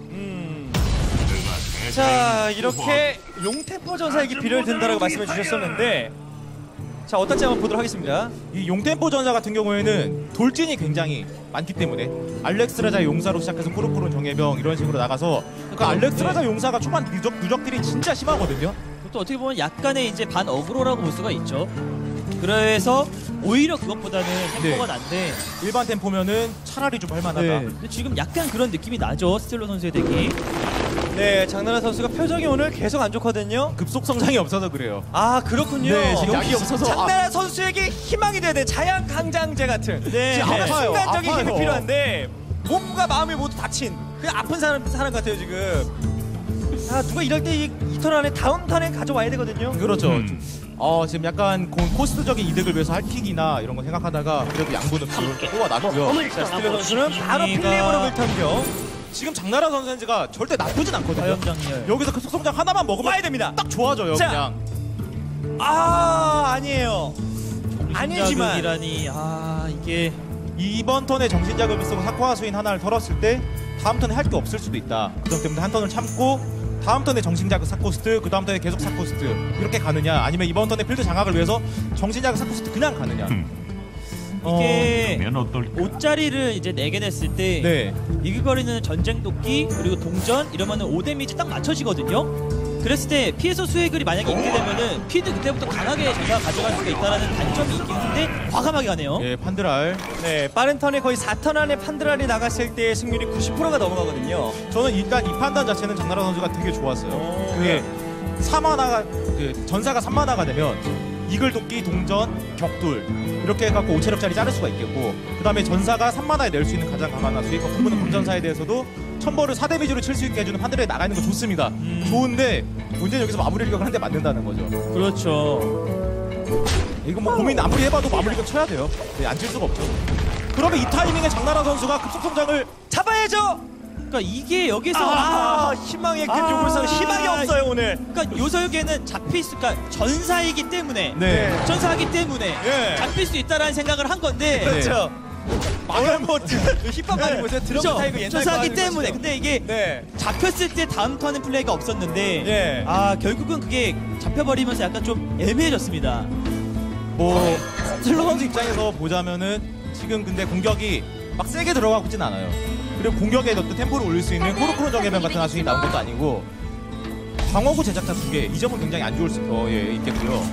자, 이렇게 용템포 전사에게 비료를 든다라고 말씀해 주셨었는데 자, 어떨지 한번 보도록 하겠습니다. 이 용템포 전사 같은 경우에는 돌진이 굉장히 많기 때문에 알렉스라자 용사로 시작해서 코르코론 정예병 이런 식으로 나가서 그 알렉스라자 용사가 초반 누적들이 진짜 심하거든요. 그것도 어떻게 보면 약간의 이제 반 어그로라고 볼 수가 있죠. 그래서 오히려 그것보다는 템포가 난데 일반 템포면은 차라리 좀 할만하다. 근데 지금 약간 그런 느낌이 나죠. 스틸러 선수의 덱이. 네, 장나라 선수가 표정이 오늘 계속 안 좋거든요. 급속 성장이 없어서 그래요. 아, 그렇군요. 네, 지금 약이 없어서 장나라 선수에게 희망이 돼야 돼. 자양 강장제 같은. 네. 지금 아파요, 순간적인 힘이 아파요. 필요한데 몸과 마음이 모두 다친 그냥 아픈 사람 같아요 지금. 아, 누가 이럴 때 이 턴 안에 다음 턴에 가져와야 되거든요. 그렇죠. 지금 약간 코스트적인 이득을 위해서 할킥이나 이런 거 생각하다가 그래도 양분은 그렇게 뽑아놨고요. 자, 스틸러 선수는 바로 필레임으로 물턴격. 지금 장나라 선수가 절대 나쁘진 않거든요. 화염장렬. 여기서 급속 성장 하나만 먹으면 와야 됩니다. 딱 좋아져요. 자. 그냥. 아니에요. 아니지만 이라니 이게 이번 턴에 정신자금을 쓰고 사쿠아 수인 하나를 털었을 때 다음 턴에 할 게 없을 수도 있다. 그 점 때문에 한 턴을 참고 다음 턴에 정신자금 사코스트, 그 다음 턴에 계속 사코스트 이렇게 가느냐, 아니면 이번 턴에 필드 장악을 위해서 정신자금 사코스트 그냥 가느냐. 이게 그러면 어떨까? 5짜리를 이제 내게 냈을 때 네. 이글거리는 전쟁 도끼 그리고 동전 이러면은 5데미지 딱 맞춰지거든요. 그랬을 때 피해서 수혜글이 만약에 있게 되면은 피드 그때부터 강하게 전사가 가져갈 수가 있다는 단점이 있긴 한데 과감하게 가네요. 예, 판드랄. 네, 빠른 턴에 거의 4턴 안에 판드랄이 나갔을 때 승률이 90%가 넘어가거든요. 저는 일단 이 판단 자체는 장나라 선수가 되게 좋았어요. 그게 3만화가 전사가 3만화가 되면 이글 도끼, 동전, 격돌 이렇게 해갖고 5체력짜리 자를 수가 있겠고, 그 다음에 전사가 3만화에 낼 수 있는 가장 강한 화수, 부분은 검전사에 대해서도 천벌을 4데미지로 칠 수 있게 해주는 판들에 나가는 거 좋습니다. 좋은데 문제는 여기서 마무리 리격을 한 대 맞는다는 거죠. 그렇죠. 이거 뭐 고민 아무리 해봐도 마무리 리격 쳐야 돼요. 네, 안 칠 수가 없죠. 그러면 이 타이밍에 장나라 선수가 급속성장을 잡아야죠. 그러니까 이게 여기서 희망의 그 요물상 희망이 없어요 오늘. 그러니까 요설계는 잡힐 수, 그러니까 전사이기 때문에 네. 전사하기 때문에 예. 잡힐 수 있다라는 생각을 한 건데 그렇죠. 오늘 뭐 힙합 많이 보세요. 드럼 그렇죠. 타이거 옛날 전사하기 거 하는 때문에 것이죠. 근데 이게 네. 잡혔을 때 다음 턴은 플레이가 없었는데 예. 결국은 그게 잡혀버리면서 약간 좀 애매해졌습니다. 뭐 스틸러 선수 입장에서 보자면은 지금 근데 공격이 막 세게 들어가고 있진 않아요. 그리고 공격에 또 템포를 올릴 수 있는 코르크론 정예병 같은 하수인이 나온 것도 아니고 방어구 제작자 2개, 이 점은 굉장히 안 좋을 수 있겠고요.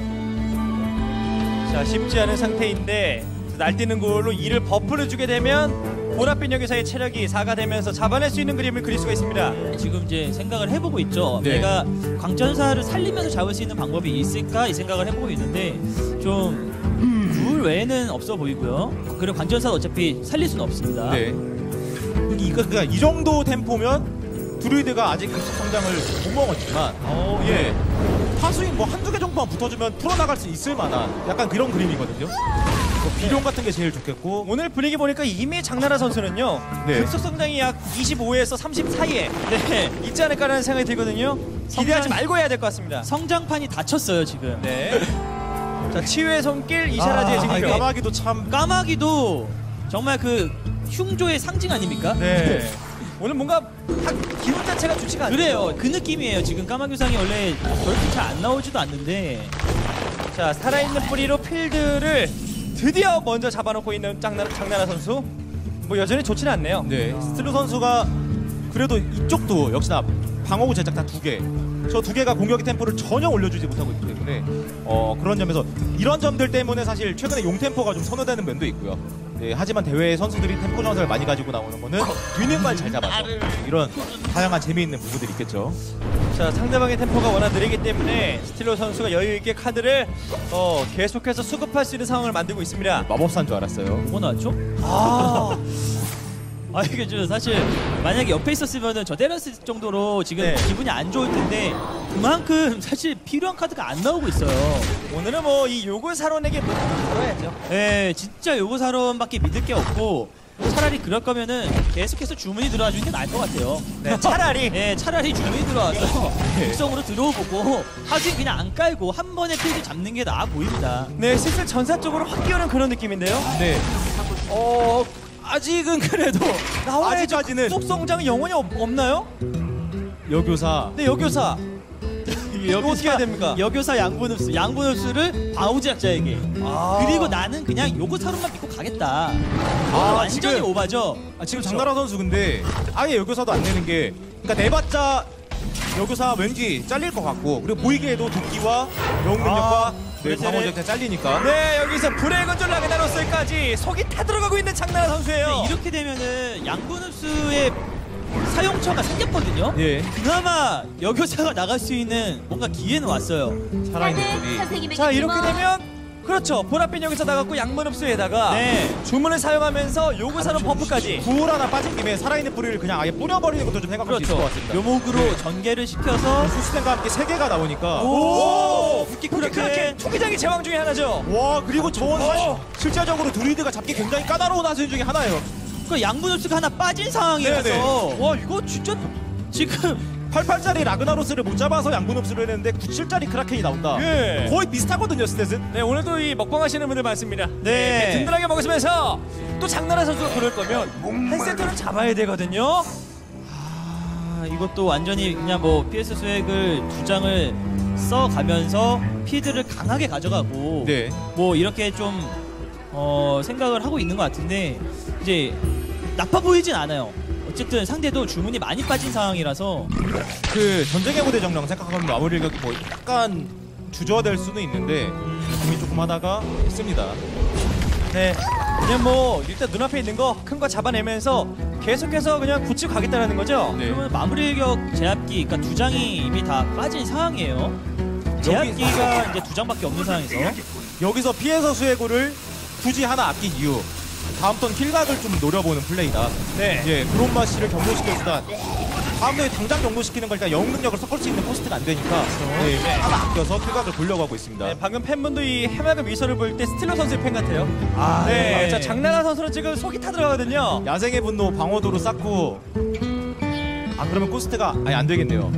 자, 쉽지 않은 상태인데 날뛰는 골로 이를 버프를 주게 되면 보랏빛 여기사의 체력이 4가 되면서 잡아낼 수 있는 그림을 그릴 수가 있습니다. 지금 이제 생각을 해보고 있죠. 네. 내가 광전사를 살리면서 잡을 수 있는 방법이 있을까 이 생각을 해보고 있는데 좀 룰 외에는 없어 보이고요. 그리고 광전사 어차피 살릴 수는 없습니다. 네. 그러니까 이 정도 템포면 드루이드가 아직 급속 성장을 못 먹었지만 예. 하수인 뭐 한두 개 정도만 붙어주면 풀어나갈 수 있을 만한 약간 그런 그림이거든요. 뭐 비룡 같은 게 제일 좋겠고 오늘 분위기 보니까 이미 장나라 선수는요. 네. 급속 성장이 약 25에서 30 사이에 네. 있지 않을까라는 생각이 들거든요. 기대하지 말고 해야 될 것 같습니다. 성장판이 닫혔어요 지금. 네. 자, 치유의 손길 이샤라지의 징표. 까마귀도 참 까마귀도 정말 그 흉조의 상징 아닙니까? 네. 오늘 뭔가 딱 기분 자체가 좋지가 않아요. 그래요. 그 느낌이에요. 지금 까마귀상이 원래 저렇게 잘 안 나오지도 않는데 자, 살아있는 뿌리로 필드를 드디어 먼저 잡아놓고 있는 장나라 선수. 뭐 여전히 좋지는 않네요. 네. 스틸루 선수가 그래도 이쪽도 역시나 방어구 제작 다 2개. 저 2개가 공격의 템포를 전혀 올려주지 못하고 있기 때문에 그런 점에서 이런 점들 때문에 사실 최근에 용 템포가 좀 선호되는 면도 있고요. 네, 하지만 대회 선수들이 템포 전환을 많이 가지고 나오는 거는 뒤는만 잘 잡아서 이런 다양한 재미있는 부분들이 있겠죠. 자, 상대방의 템포가 워낙 느리기 때문에 스틸러 선수가 여유있게 카드를 계속해서 수급할 수 있는 상황을 만들고 있습니다. 마법사인 줄 알았어요. 뭐 나왔죠? 이게 좀 사실 만약에 옆에 있었으면은 저 때렸을 정도로 지금 네. 기분이 안 좋을 텐데 그만큼 사실 필요한 카드가 안 나오고 있어요. 오늘은 뭐 이 요구 사론에게 모두 들어야죠. 네, 진짜 요거 사론밖에 믿을 게 없고 차라리 그럴 거면은 계속해서 주문이 들어와 주는 게 나을 것 같아요. 네, 차라리. 네, 차라리 주문이 들어와서 육성으로 들어오고 하수인 그냥 안 깔고 한 번에 필드 잡는 게 나아 보입니다. 네, 슬슬 전사 쪽으로 확 끼우는 그런 느낌인데요. 네. 아직은 그래도 나와야죠. 아직까지는 속 성장은 영원히 없나요? 여교사. 네, 여교사. 이거 어떻게 해야 됩니까? 여교사 양분흡수를 바우제약자에게 아. 그리고 나는 그냥 요거 사론만 믿고 가겠다. 완전히 지금- 오바죠. 지금 장나라 선수 근데 아예 여교사도 안 내는 게 그러니까 내봤자 여교사 왠지 잘릴 것 같고 그리고 보이기에도 도끼와 영웅 능력과 방어 제작 잘리니까 네, 여기서 불의 건줄 라그나로스까지 속이 타들어가고 있는 장나라 선수예요. 네, 이렇게 되면은 양분흡수의 사용처가 생겼거든요. 예. 그나마 여교사가 나갈 수 있는 뭔가 기회는 왔어요. 살아있는 뿌리. 자, 이렇게 되면 그렇죠. 보랏빛 여기서 나갔고 양문흡수에다가 네. 주문을 사용하면서 요구사론 버프까지. 구울 하나 빠진 김에 살아있는 뿌리를 그냥 아예 뿌려버리는 것도 좀 생각할 수 있을 것 그렇죠. 같습니다. 묘목으로 전개를 시켜서 수스템과 함께 3개가 나오니까 오! 후키 그렇게 크라켄. 투기장의 제왕 중에 하나죠. 와 그리고 저건 사실 실제적으로 드루이드가 잡기 굉장히 까다로운 하수인 중에 하나예요. 그 양분흡수가 하나 빠진 상황이라서 네네. 와 이거 진짜 지금 88짜리 라그나로스를 못 잡아서 양분 흡수를 했는데 97짜리 크라켄이 나온다. 예. 거의 비슷하거든요 스탯은. 네, 오늘도 이 먹방 하시는 분들 많습니다. 네. 든든하게 먹으시면서 또 장나라 선수가 그럴 거면 한 세트는 잡아야 되거든요. 이것도 완전히 그냥 뭐 PS 수액을 2장을 써가면서 필드를 강하게 가져가고 네. 뭐 이렇게 좀 생각을 하고 있는 것 같은데 이제 나빠 보이진 않아요. 어쨌든 상대도 주문이 많이 빠진 상황이라서 그 전쟁의 무대 정령 생각하면 마무리가 뭐 약간 주저될 수는 있는데 고민 조금 하다가 했습니다. 네, 그냥 뭐 일단 눈앞에 있는 거 큰 거 잡아내면서 계속해서 그냥 굳히고 가겠다는 거죠. 네. 그러면 마무리격 제압기 그러니까 2장이 이미 다 빠진 상황이에요. 제압기가 이제 2장밖에 없는 상황에서 여기서 피해서 수해고를 굳이 하나 아낀 이유. 다음 턴 킬각을 좀 노려보는 플레이다. 네. 예, 브론마 씨를 경로시켜주다. 다음 턴에 당장 경로시키는 거니까 영웅 능력을 섞을 수 있는 포스트가 안 되니까 네, 하나 아껴서 킬각을 보려고 하고 있습니다. 네, 방금 팬분도 이 해맑은 미소를 볼 때 스틸러 선수의 팬 같아요. 네. 네, 자, 장나라 선수는 지금 속이 타들어가거든요. 야생의 분노 방어도로 쌓고 그러면 코스트가 아예 안 되겠네요.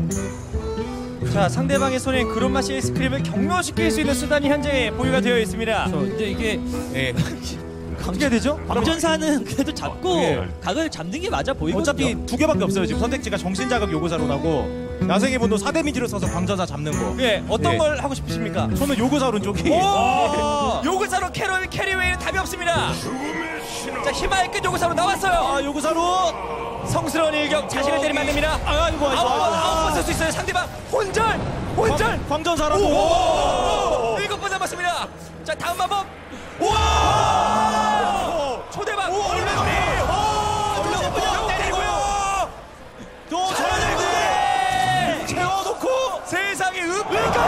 자, 상대방의 손에 그런맛 시스크림을 경로시킬 수 있는 수단이 현재 보유가 되어 있습니다. 근데 이게 예. 어떻게 해야 되죠? 광전사는 그래도 잡고 예. 각을 잡는 게 맞아 보이거든요. 어차피 2개밖에 없어요. 지금 선택지가 정신자극 요구사론하고 야생의 분도 4데미지를 써서 광전사 잡는 거. 예, 어떤 예. 걸 하고 싶으십니까? 저는 요구사룬 쪽이. 오! 요구사로 캐리 외에는 답이 없습니다. 자, 희망의 끝 요구사로 나왔어요. 아, 요구사룬. 성스러운 일격 자신을 때리면 안 됩니다. 아이고, 아홉 번 쓸 수 있어요. 상대방 혼절. 광전사라고. 오! 7번 남았습니다. 자, 다음 마법. 와! 초대박. 얼레놀이. 얼레놀이 때리고요. 또 네. 채워놓고. 세상에 읍까지.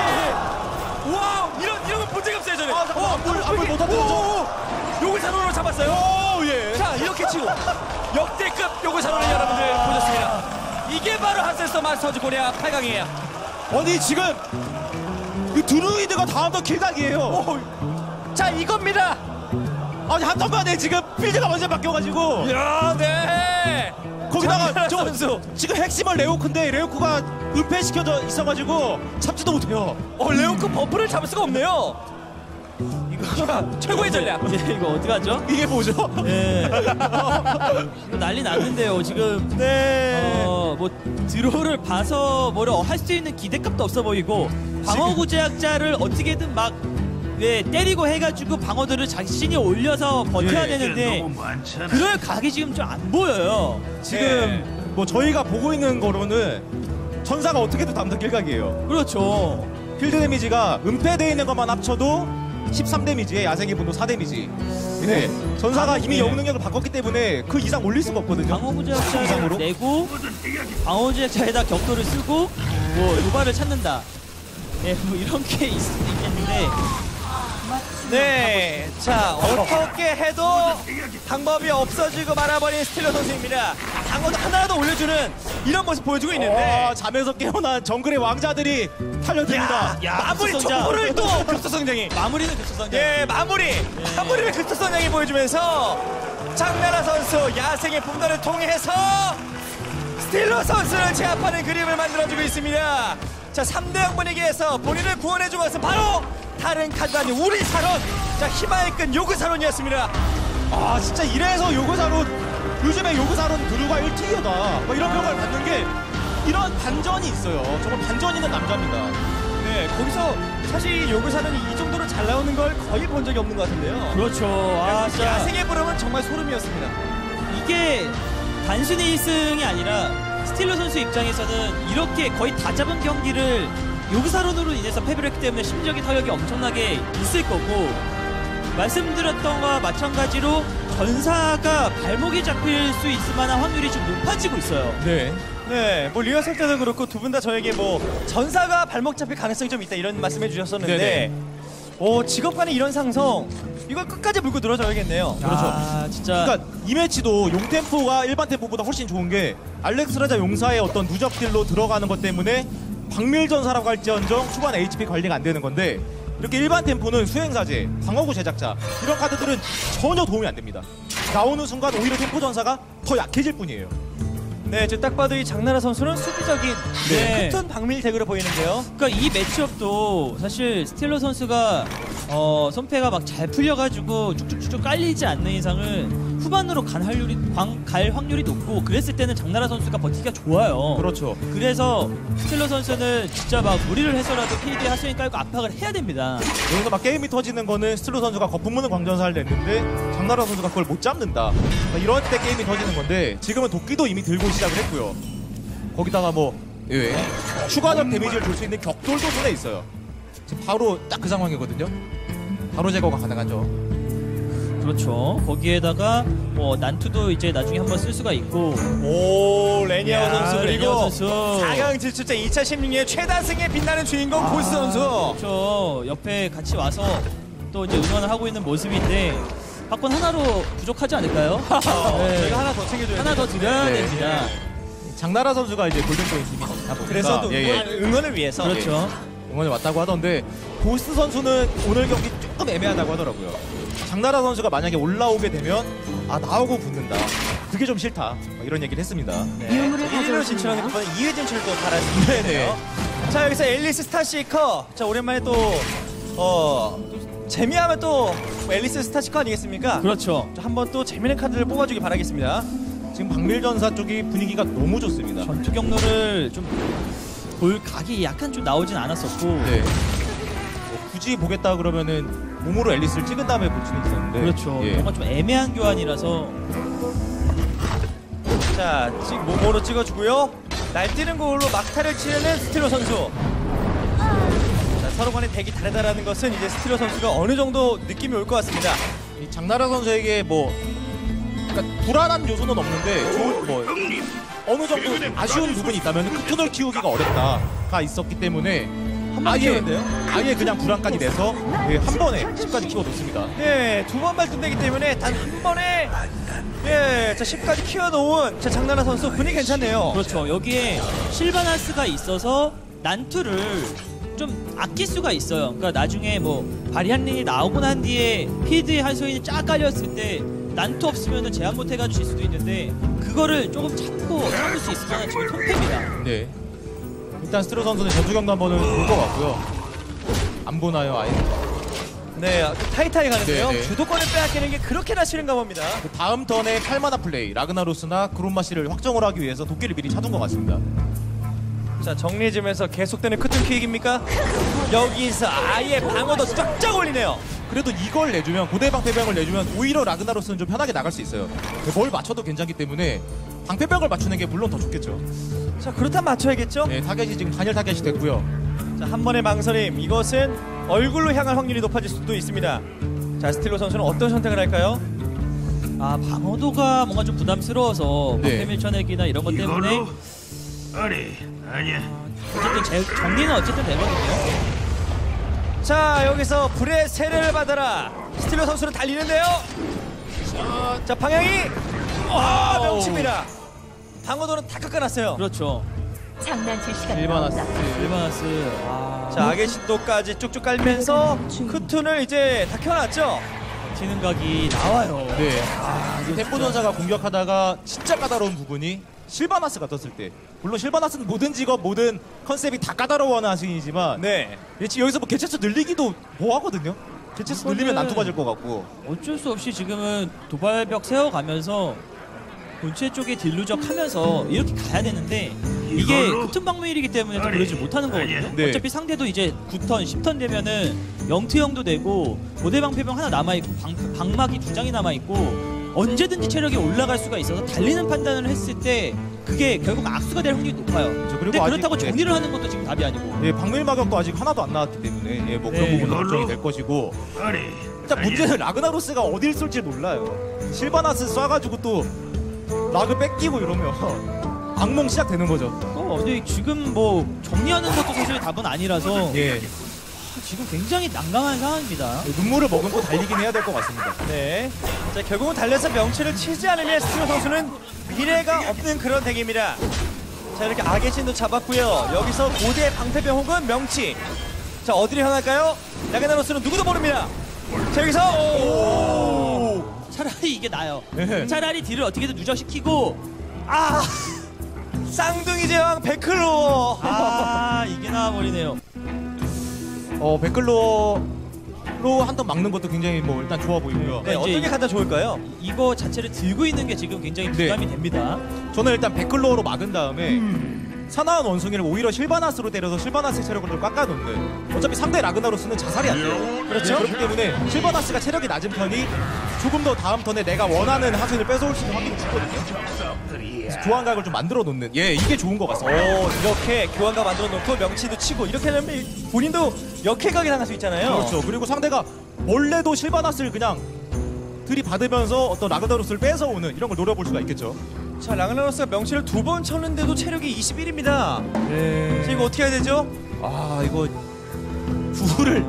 와, 이런 건 본 적이 없어요, 저는. 안볼 못하죠. 요구사로로 잡았어요. 오, 예. 자, 이렇게 치고 역대급 요구사로를 여러분들 보셨습니다. 이게 바로 한세스터 마스터즈 코리아 8강이에요. 아니, 지금 이 드루이드가 다음 더 킬각이에요. 자, 이겁니다. 아니, 한턴만에 지금 필드가 먼저 바뀌어가지고. 야, 네. 거기다가 장나라 저 선수. 지금 핵심은 레오크인데 레오크가 은폐시켜져 있어가지고 잡지도 못해요. 레오크 버프를 잡을 수가 없네요. 이거 최고의 전략. 예, 이거 어떡하죠? 이게 뭐죠? 예. 이거 난리 났는데요, 지금. 네. 뭐 드로우를 봐서 뭐를 할 수 있는 기대값도 없어 보이고 방어 구제학자를 어떻게든 막 때리고 해가지고 방어들을 자신이 올려서 버텨야 되는데 그럴 각이 지금 좀 안 보여요. 지금 뭐 저희가 보고 있는 거로는 전사가 어떻게든 담당 길각이에요. 그렇죠. 필드 데미지가 은폐되어 있는 것만 합쳐도 13데미지에 야생의 분도 4데미지. 네. 전사가 이미 영웅 능력을 바꿨기 때문에 그 이상 올릴 수가 없거든요. 방어 구제학자를 이상으로? 내고 방어 구제학자에다 격도를 쓰고 뭐 도발을 찾는다. 예, 뭐 이런 게 있을 수도 있겠는데 네. 자, 어떻게 해도 방법이 없어지고 말아버린 스틸러 선수입니다. 방어도 하나라도 올려주는 이런 모습 보여주고 있는데. 잠에서 깨어난 정글의 왕자들이 탈려듭니다. 마무리 급소성장. 촉구를 또 급소성장이. 마무리는 급소성장. 예, 마무리를 급소성장이 보여주면서 장나라 선수 야생의 분단을 통해서 스틸러 선수를 제압하는 그림을 만들어주고 있습니다. 자, 3대0 분위기에서 본인을 구원해준 것은 바로 다른 카드가 아닌 우리 사론. 자, 희망의 끈 요구사론이었습니다. 아, 진짜 이래서 요구사론, 요즘에 요구사론 드루가 1티어다 뭐 이런 평가를 받는 게 이런 반전이 있어요. 정말 반전 있는 남자입니다. 네, 거기서 사실 요구사론이 이 정도로 잘 나오는 걸 거의 본 적이 없는 것 같은데요. 그렇죠. 아, 진짜 야생의 부름은 정말 소름이었습니다. 이게 단순히 1승이 아니라 스틸러 선수 입장에서는 이렇게 거의 다 잡은 경기를 요구사론으로 인해서 패배를 했기 때문에 심적인 타격이 엄청나게 있을 거고 말씀드렸던 것과 마찬가지로 전사가 발목이 잡힐 수 있을 만한 확률이 좀 높아지고 있어요. 네. 네, 뭐 리허설 때도 그렇고 두 분 다 저에게 뭐 전사가 발목 잡힐 가능성이 좀 있다 이런 말씀해 주셨었는데 네네. 직업 간의 이런 상성 이걸 끝까지 물고 늘어져야겠네요. 그렇죠. 아, 진짜. 그러니까 이 매치도 용 템포가 일반 템포보다 훨씬 좋은 게 알렉스라자 용사의 어떤 누적딜로 들어가는 것 때문에 박밀전사라고 할지언정 초반 HP 관리가 안 되는 건데 이렇게 일반 템포는 수행사제, 방어구 제작자 이런 카드들은 전혀 도움이 안 됩니다. 나오는 순간 오히려 템포 전사가 더 약해질 뿐이에요. 네, 지금 딱 봐도 이 장나라 선수는 수비적인 네. 큰 방밀 덱으로 보이는데요. 그러니까 이 매치업도 사실 스틸러 선수가 손패가 막 잘 풀려가지고 쭉쭉쭉 깔리지 않는 이상은 후반으로 갈 확률이 높고 그랬을 때는 장나라 선수가 버티기가 좋아요. 그렇죠. 그래서 스틸러 선수는 진짜 막 무리를 해서라도 KD 하수인 깔고 압박을 해야 됩니다. 여기서 막 게임이 터지는 거는 스틸러 선수가 거품 무는 광전사를 냈는데 장나라 선수가 그걸 못 잡는다. 그러니까 이런 때 게임이 터지는 건데 지금은 도끼도 이미 들고 시작을 했고요. 거기다가 뭐 추가적 데미지를 줄 수 있는 격돌도 손에 있어요. 지금 바로 딱 그 상황이거든요. 바로 제거가 가능하죠. 그렇죠. 거기에다가 뭐 난투도 이제 나중에 한번 쓸 수가 있고. 오, 레니아오 야, 선수 그리고 레니아오 선수. 4강 진출자 2016년에 최다승에 빛나는 주인공 고스 선수. 그렇죠. 옆에 같이 와서 또 이제 응원을 하고 있는 모습인데 팝콘 하나로 부족하지 않을까요? 네. 저희가 하나 더 챙겨줘야 하나 더 드려야 네. 됩니다. 장나라 선수가 이제 골든코인 팀이 있다 보니까 그래서도 예. 응원을 위해서. 그렇죠. 응원이 왔다고 하던데 보스 선수는 오늘 경기 조금 애매하다고 하더라고요. 장나라 선수가 만약에 올라오게 되면 나오고 붙는다. 그게 좀 싫다. 이런 얘기를 했습니다. 네. 1위로 진출하는 것보다 2위 진출도 바랄 수 있네요. 자, 여기서 앨리스 스타시커. 자, 오랜만에 또 재미하면 또 앨리스 스타시커 아니겠습니까? 그렇죠. 한번 또 재미있는 카드를 뽑아주길 바라겠습니다. 지금 박밀전사 쪽이 분위기가 너무 좋습니다. 전투 경로를 좀 볼 각이 약간 좀 나오진 않았었고 네. 뭐 굳이 보겠다 그러면은 몸으로 앨리스를 찍은 다음에 볼 수는 있었는데. 그렇죠. 예. 뭔가 좀 애매한 교환이라서 자, 몸으로 찍어주고요. 날뛰는 공으로 막타를 치르는 스틸러 선수. 자, 서로 간의 대기 다르다라는 것은 이제 스틸러 선수가 어느 정도 느낌이 올 것 같습니다. 이 장나라 선수에게 뭐 그러니까 불안한 요소는 없는데 좋은 뭐 어느 정도 아쉬운 부분이 있다면 크톤을 키우기가 어렵다가 있었기 때문에 아예 그냥 불안까지 내서 예, 한 번에 10까지 키워놓습니다. 네, 두 번 발동되기 때문에 단 한 번에 예, 자 10까지 키워놓은 자 장나라 선수 분위기 괜찮네요. 그렇죠. 여기에 실바나스가 있어서 난투를 좀 아낄 수가 있어요. 그러니까 나중에 뭐 바리안린이 나오고 난 뒤에 피드의 한소인이 쫙 깔렸을 때 난투 없으면 제한 못 해가주실 수도 있는데 그거를 조금 참을 수 있을 만한 지금 통폐입니다. 네. 일단 스트로 선수는 전투 경도 한 번은 볼 것 같고요. 안 보나요, 아예? 네, 타이타이 가는데요. 네, 네. 주도권을 빼앗기는 게 그렇게나 싫은가 봅니다. 그 다음 턴에 8마나 플레이 라그나로스나 그론마시를 확정을 하기 위해서 도끼를 미리 찾은 것 같습니다. 자 정리해주면서 계속되는 크튼 킥입니까? 여기서 아예 방어도 쫙쫙 올리네요. 그래도 이걸 내주면 고대 방패병을 내주면 오히려 라그나로스는 좀 편하게 나갈 수 있어요. 뭘 맞춰도 괜찮기 때문에 방패병을 맞추는 게 물론 더 좋겠죠. 자 그렇다면 맞춰야겠죠? 네, 타겟이 지금 단일 타겟이 됐고요. 자 한 번의 망설임 이것은 얼굴로 향할 확률이 높아질 수도 있습니다. 자 스틸로 선수는 어떤 선택을 할까요? 아 방어도가 뭔가 좀 부담스러워서 네. 방패밀쳐내기나 이런 것 때문에 아니야. 어쨌든 정리는 어쨌든 되거든요. 자 여기서 불의 세례를 받아라. 스틸러 선수는 달리는데요. 자 방향이 명치입니다. 방어도는 다 깎아놨어요. 그렇죠. 장난칠 시간이 일반화스. 없다. 실바나스 자 악의 신도까지 쭉쭉 깔면서 크툰을 이제 다 켜놨죠. 튀는 각이 나와요. 네. 이 템포 전사가 공격하다가 진짜 까다로운 부분이 실바나스가 떴을 때. 물론 실바나스는 모든 직업, 모든 컨셉이 다 까다로워하는 하승이지만 네. 여기서 뭐 개체수 늘리기도 뭐하거든요. 개체수 늘리면 난투 맞을 것 같고. 어쩔 수 없이 지금은 도발벽 세워가면서 본체 쪽에 딜루적하면서 이렇게 가야 되는데 이게 같은 방무일이기 때문에 또 그러지 못하는 거거든요. 네. 어차피 상대도 이제 9턴, 10턴 되면은 0투0도 되고 고대방패병 하나 남아있고 방막이 2장이 남아있고 언제든지 체력이 올라갈 수가 있어서 달리는 판단을 했을 때 그게 결국 악수가 될 확률이 높아요. 그리고 근데 그렇다고 아직- 정리를 하는 것도 지금 답이 아니고. 예, 박밀 마격도 아직 하나도 안 나왔기 때문에 예, 뭐 그런 네. 부분은 걱정이 될 것이고. 일단 문제는 라그나로스가 어딜 쏠지 몰라요. 실바나스 쏴가지고 또 라그 뺏기고 이러면 악몽 시작되는 거죠. 근데 지금 뭐 정리하는 것도 사실 답은 아니라서 예, 지금 굉장히 난감한 상황입니다. 눈물을 머금고 달리긴 해야 될 것 같습니다. 네. 자 결국은 달려서 명치를 치지 않으면 스틸러 선수는 미래가 없는 그런 덱입니다. 자 이렇게 악의 신도 잡았고요. 여기서 고대 방패병 혹은 명치. 자 어디를 향할까요? 라그나로스는 누구도 모릅니다. 자 여기서 차라리 이게 나아요. 네. 차라리 딜을 어떻게든 누적시키고 쌍둥이 제왕 베클로. 이게 나와버리네요. 베클로로 한 턴 막는 것도 굉장히 뭐 일단 좋아 보이고요. 네, 이제 어떤 게 가장 좋을까요? 이거 자체를 들고 있는 게 지금 굉장히 네. 부담이 됩니다. 저는 일단 베클로로 막은 다음에 사나운 원숭이를 오히려 실바나스로 때려서 실바나스의 체력을 좀 깎아놓는. 어차피 상대 라그나로스는 자살이 안 돼요. 그렇죠. 그렇기 때문에 실바나스가 체력이 낮은 편이 조금 더 다음 턴에 내가 원하는 하승을 뺏어올 수 있는 확률이 죽거든요. 그래서 교환각을 좀 만들어 놓는, 이게 좋은 것 같습니다. 이렇게 교환가 만들어 놓고 명치도 치고 이렇게 되면 본인도 역회각이 당할 수 있잖아요. 그렇죠. 그리고 상대가 원래도 실바나스를 그냥 들이받으면서 어떤 라그나로스를 뺏어오는 이런 걸 노려볼 수가 있겠죠. 자 라그나로스가 명치를 2번 쳤는데도 체력이 21입니다. 네. 자 이거 어떻게 해야 되죠? 이거 구를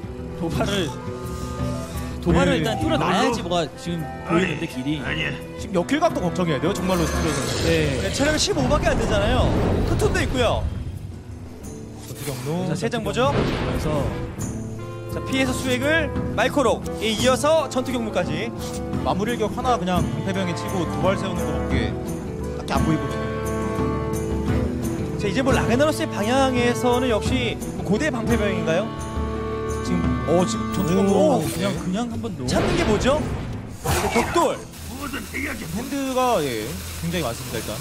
도발을 네. 일단 뚫어놔야지 뭐가 지금 보이는데 길이. 지금 역킬각도 걱정해야 돼요. 정말로 스트레스. 네, 체력이 15밖에 안 되잖아요. 크톤도 있고요. 전투 경로. 자 3장 보죠. 그래서 자 피해서 수액을 말코록에 이어서 전투 경무까지. 마무리 일격 하나 그냥 방패병에 치고 도발 세우는 거밖에 딱히 안 보이거든요. 자 이제 뭐 라그나로스의 방향에서는 역시 뭐 고대 방패병인가요? 지금 전투 경로 그냥 한번 놓. 찾는 게 뭐죠? 벽돌. 핸드가 굉장히 많습니다 일단.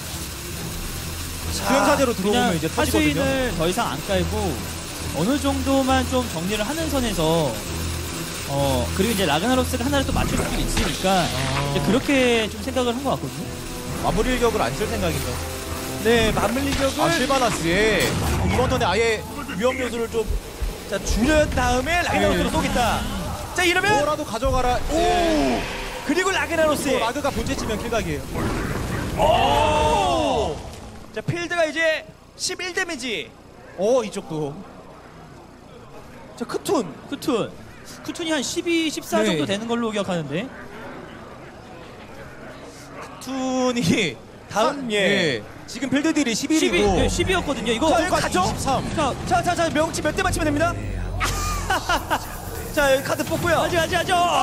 수행사대로 들어오면 그냥 이제 터지거든요. 하수인을 더 이상 안 깔고 어느 정도만 좀 정리를 하는 선에서 그리고 이제 라그나로스를 하나를 또 맞출 수도 있으니까 이제 그렇게 좀 생각을 한 것 같거든요. 마무리 일격을 안 쓸 생각인가. 네, 마무리 격을 실바나스에 이번 턴에 아예 위험 요소를 좀 자, 줄여 다음에 라그나로스로 네. 쏘겠다. 자, 이러면 뭐라도 가져가라. 오! 그리고 라그나로스. 라그가 본체 치면 킬각이에요. 오! 자, 필드가 이제 11 데미지. 이쪽도. 자, 크툰. 쿠툰이 한 12, 14 네. 정도 되는 걸로 기억하는데 툰이 다음, 지금 빌드 딜이 12, 11이고 10이었거든요. 이거 자, 여기 가죠? 23. 자, 명치 몇 대 맞히면 됩니다. 자, 여기 카드 뽑고요. 아직.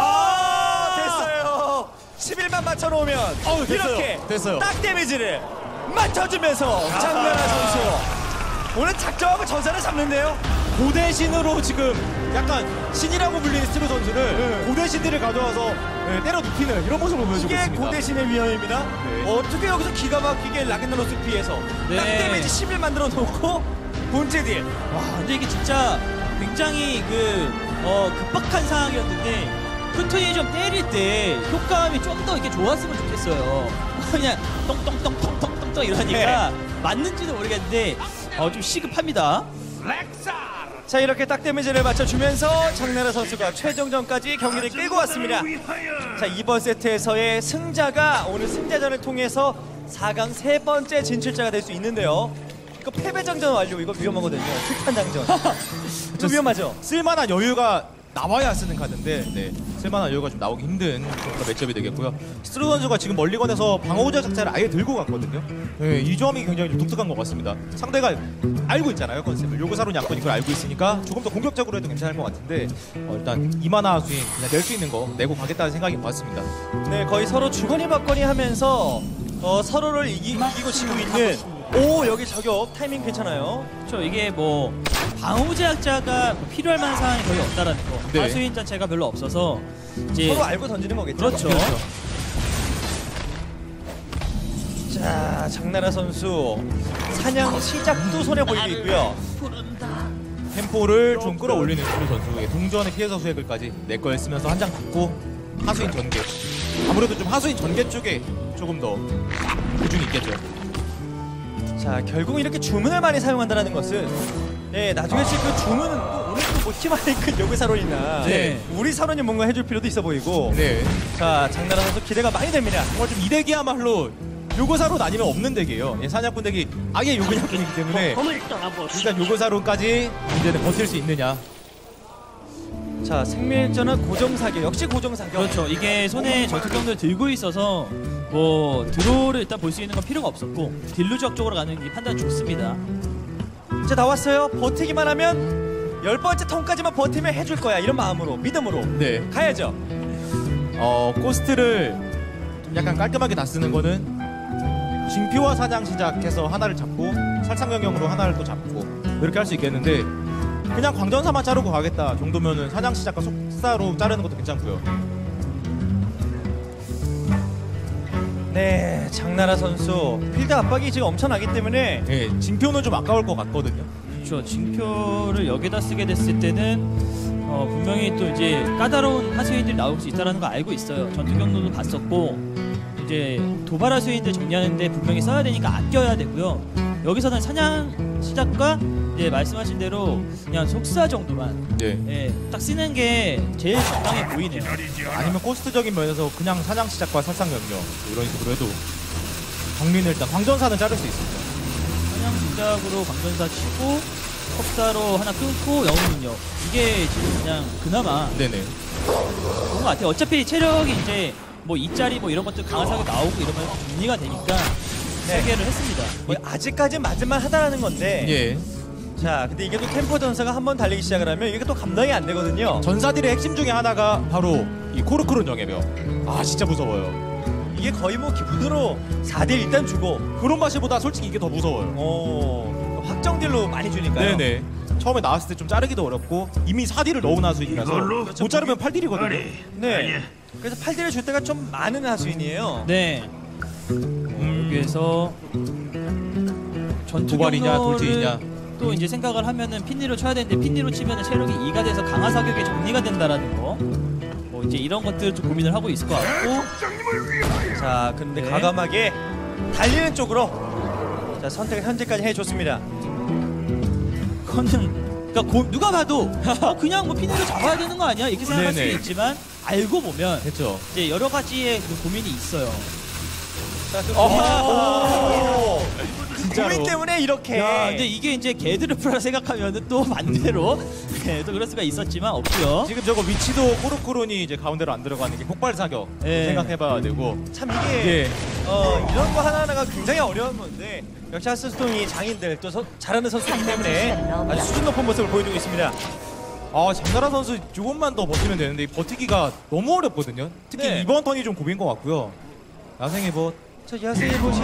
됐어요. 11만 맞춰놓으면 됐어요. 이렇게 됐어요. 딱 데미지를 맞춰주면서 장면아 선수 오늘 작정하고 전사를 잡는데요. 고대신으로 지금 약간 신이라고 불리는 스티브 선수를 고대신들을 가져와서 때려 눕히는 이런 모습을 보여주고 이게 있습니다. 고대신의 위험입니다. 네. 어떻게 여기서 기가 막히게 라그나로스 피해서 네. 딱 데미지 11 만들어 놓고 본체 딜. 와, 근데 이게 진짜 굉장히 급박한 상황이었는데 쿠툰이 좀 때릴 때 효과음이 좀 더 이렇게 좋았으면 좋겠어요. 그냥 똥똥똥똥똥똥똥 이러니까 맞는지도 모르겠는데 좀 시급합니다. 자, 이렇게 딱 데미지를 맞춰주면서 장나라 선수가 최종전까지 경기를 끌고 왔습니다. 자, 이번 세트에서의 승자가 오늘 승자전을 통해서 4강 세 번째 진출자가 될 수 있는데요. 이거 패배장전 완료. 이거 위험하거든요. 실탄장전. 좀 위험하죠? 쓸만한 여유가 나와야 쓰는 카드인데 쓸만한 여유가 좀 나오기 힘든 그런 매첩이 되겠고요. 스트루 선수가 지금 멀리건에서 방어구자 작자를 아예 들고 갔거든요. 이 점이 굉장히 좀 독특한 것 같습니다. 상대가 알고 있잖아요, 컨셉을. 요구사론 약간 이걸 알고 있으니까 조금 더 공격적으로 해도 괜찮을 것 같은데 일단 이마나 스윙 그냥 낼 수 있는 거 내고 가겠다는 생각인 것 같습니다. 네, 거의 서로 주거니 받거니 하면서 서로를 이기고 지고 있는. 오, 여기 저격 타이밍 괜찮아요. 그렇죠. 이게 방어 제약자가 필요할 만한 상황이 거의 없다라는 거. 네. 하수인 자체가 별로 없어서 이제 서로 알고 던지는 거겠죠. 그렇죠. 자, 장나라 선수 사냥 시작도 손해 보이고 있고요. 템포를 좀 끌어올리는 스트루 선수의 동전의 피해서 수액을까지 내 거에 쓰면서 한 장 받고 하수인 전개. 아무래도 좀 하수인 전개 쪽에 조금 더 비중이 있겠죠. 자, 결국 이렇게 주문을 많이 사용한다는 것은 나중에 그 주문은 또 오늘 또 키만의 큰 요구 사론이나 네. 우리 사론이 뭔가 해줄 필요도 있어 보이고. 네. 자, 장나라 선수 기대가 많이 됩니다. 정말 좀 이 덱이야말로 요거사론 아니면 없는 덱이에요. 사냥꾼 덱이 아예 요근약분이기 때문에 일단 요거사론까지 문제는 버틸 수 있느냐. 자, 생밀전은 고정사격. 역시 고정사격. 그렇죠. 이게 손에 전투병들 들고 있어서 드로우를 일단 볼 수 있는 건 필요가 없었고 딜루적 쪽으로 가는 게 판단 좋습니다. 이제 나왔어요. 버티기만 하면 10번째 턴까지만 버티면 해줄 거야. 이런 마음으로, 믿음으로 네. 가야죠. 코스트를 좀 약간 깔끔하게 다 쓰는 거는 징표와 사냥 시작해서 하나를 잡고 살상경영으로 하나를 또 잡고 이렇게 할 수 있겠는데 그냥 광전사만 자르고 가겠다 정도면은 사냥 시작과 속사로 자르는 것도 괜찮고요. 네, 장나라 선수 필드 압박이 지금 엄청나기 때문에 징표는 좀 아까울 것 같거든요. 그렇죠. 징표를 여기다 쓰게 됐을 때는 분명히 또 이제 까다로운 하수인들이 나올 수 있다는 거 알고 있어요. 전투 경로도 봤었고 이제 도발 하수인들 정리하는데 분명히 써야 되니까 아껴야 되고요. 여기서는 사냥 시작과 이제 말씀하신 대로 그냥 속사 정도만 딱 쓰는 게 제일 적당해 보이네요. 아니면 코스트적인 면에서 그냥 사냥 시작과 살상경영 이런 식으로 해도 정리는 일단 광전사는 자를 수 있습니다. 사냥 시작으로 광전사 치고 속사로 하나 끊고 영웅 능력 이게 지금 그냥 그나마 네네. 좋은 것 같아요. 어차피 체력이 이제 2짜리 이런 것들 강한 사격 나오고 이러면 정리가 되니까 세 개를 했습니다. 아직까지 맞을만 하다라는 건데. 예. 자, 근데 이게 또 템포 전사가 한번 달리기 시작을 하면 이게 또 감당이 안 되거든요. 전사들의 핵심 중에 하나가 바로 이 코르크론 정예병. 진짜 무서워요. 이게 거의 기분으로 4대 일단 주고 그런 맛이보다 솔직히 이게 더 무서워요. 확정딜로 많이 주니까요. 네네. 처음에 나왔을 때 좀 자르기도 어렵고 이미 4딜을 넣은 하수인이라서 이걸로? 못 자르면 8딜이거든요. 아니, 네. 아니야. 그래서 8딜을 줄 때가 좀 많은 하수인이에요. 네. 여기에서 전투 도발이냐, 경로를 돌진이냐. 또 이제 생각을 하면은 핀니로 쳐야 되는데 핀니로 치면은 체력이 2가 돼서 강화 사격에 정리가 된다라는 거. 뭐 이제 이런 것들 좀 고민을 하고 있을 것 같고. 자, 근데 네. 과감하게 달리는 쪽으로 자 선택을 현재까지 해줬습니다. 그거는 그러니까 누가 봐도 그냥 뭐 핀니로 잡아야 되는 거 아니야 이렇게 생각할 수 네네. 있지만 알고 보면 됐죠. 이제 여러 가지의 그 고민이 있어요. 자, 그 진짜로. 고민 때문에 이렇게. 야, 근데 이게 이제 개드르프라 생각하면은 또 반대로 네, 또 그럴 수가 있었지만 없고요. 지금 저거 위치도 코르크론이 이제 가운데로 안 들어가는 게 폭발 사격 예. 생각해봐야 되고. 참 이게 예. 이런 거 하나하나가 굉장히 어려운 건데 역시 하스스톤이 장인들 또 잘하는 선수이기 때문에 아주 수준 높은 모습을 보여주고 있습니다. 아, 장나라 선수 조금만 더 버티면 되는데 이 버티기가 너무 어렵거든요. 특히 네. 이번 턴이 좀 고비인 것 같고요. 야생의 봇. 자, 야생의 보시.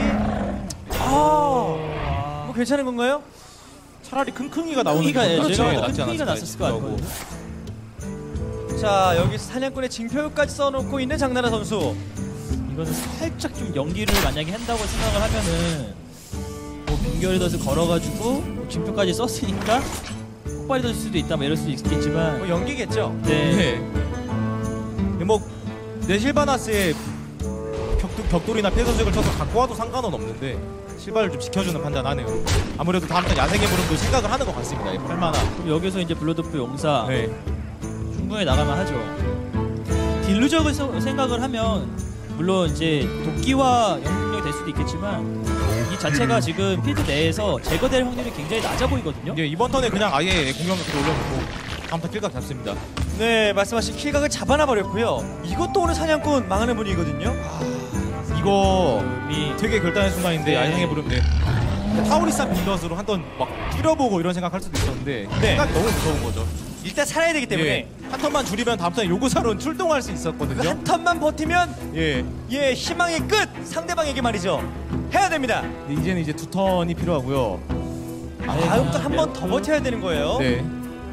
뭐 괜찮은 건가요? 차라리 킁킁이가 나오는 게 킁킁이가, 낫지 제가 않았을까 킁킁이가 났었을 것 싶기도 하고. 같거든요. 자, 여기서 사냥꾼의 징표까지 써놓고 있는 장나라 선수. 이거는 살짝 좀 연기를 만약에 한다고 생각을 하면은 뭐 빙결의 덫을 걸어가지고 징표까지 썼으니까 폭발이 될 수도 있다 뭐 이럴 수도 있겠지만 뭐 연기겠죠. 네. 네. 뭐 네실바나스의 격돌이나 폐선적을 쳐서 갖고 와도 상관은 없는데 실바를 좀 지켜주는 판단하네요. 아무래도 다음 턴 야생의 무릎도 생각을 하는 것 같습니다. 8만화. 그럼 여기서 이제 블러드오프 용사 네. 충분히 나가면 하죠. 딜루적을 생각을 하면 물론 이제 도끼와 영능력이 될 수도 있겠지만 이 자체가 지금 필드 내에서 제거될 확률이 굉장히 낮아 보이거든요. 예, 이번 턴에 그냥 아예 공격력도 올려놓고 다음 턴 킬각 잡습니다. 네, 말씀하신 킬각을 잡아놔 버렸고요. 이것도 오늘 사냥꾼 망하는 분이거든요. 이거 이 되게 결단의 순간인데 네. 야생의 무릎. 네. 타오리산 빈럿으로 한번 막 줄여보고 이런 생각할 수도 있었는데 네. 생각이 너무 무서운 거죠. 일단 살아야 되기 때문에 예. 한 턴만 줄이면 다음 턴에 요구사로는 출동할 수 그 있었거든요. 한 턴만 버티면 예. 예 희망의 끝 상대방에게 말이죠. 해야 됩니다. 근데 이제는 이제 두 턴이 필요하고요. 다음 턴 한 번 더 버텨야 되는 거예요. 네.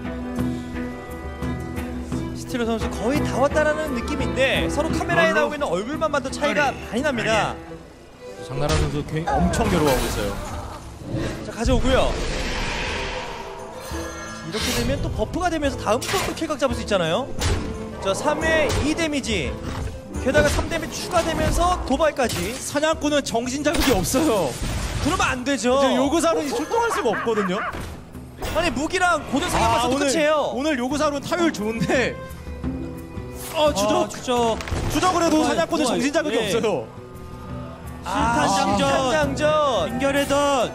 스틸러 선수 거의 다 왔다라는 느낌인데 서로 카메라에 나오고 있는 얼굴만 봐도 차이가 많이 납니다. 장나라 선수 엄청 괴로워하고 있어요. 자, 가져오고요. 이렇게 되면 또 버프가 되면서 다음 턴도 킬각 잡을 수 있잖아요. 자, 3회 2 데미지 게다가 3 데미지 추가되면서 도발까지. 사냥꾼은 정신 자극이 없어요. 그러면 안 되죠. 이제 요구사로는 출동할 수가 없거든요. 아니 무기랑 고정 사격만 써도 끝이에요. 오늘 요구사로는 타율 좋은데 추적을 해도 사냥꾼은 좋아요. 정신 자극이 네. 없어요. 실탄장전. 실탄장전. 빙결의 덫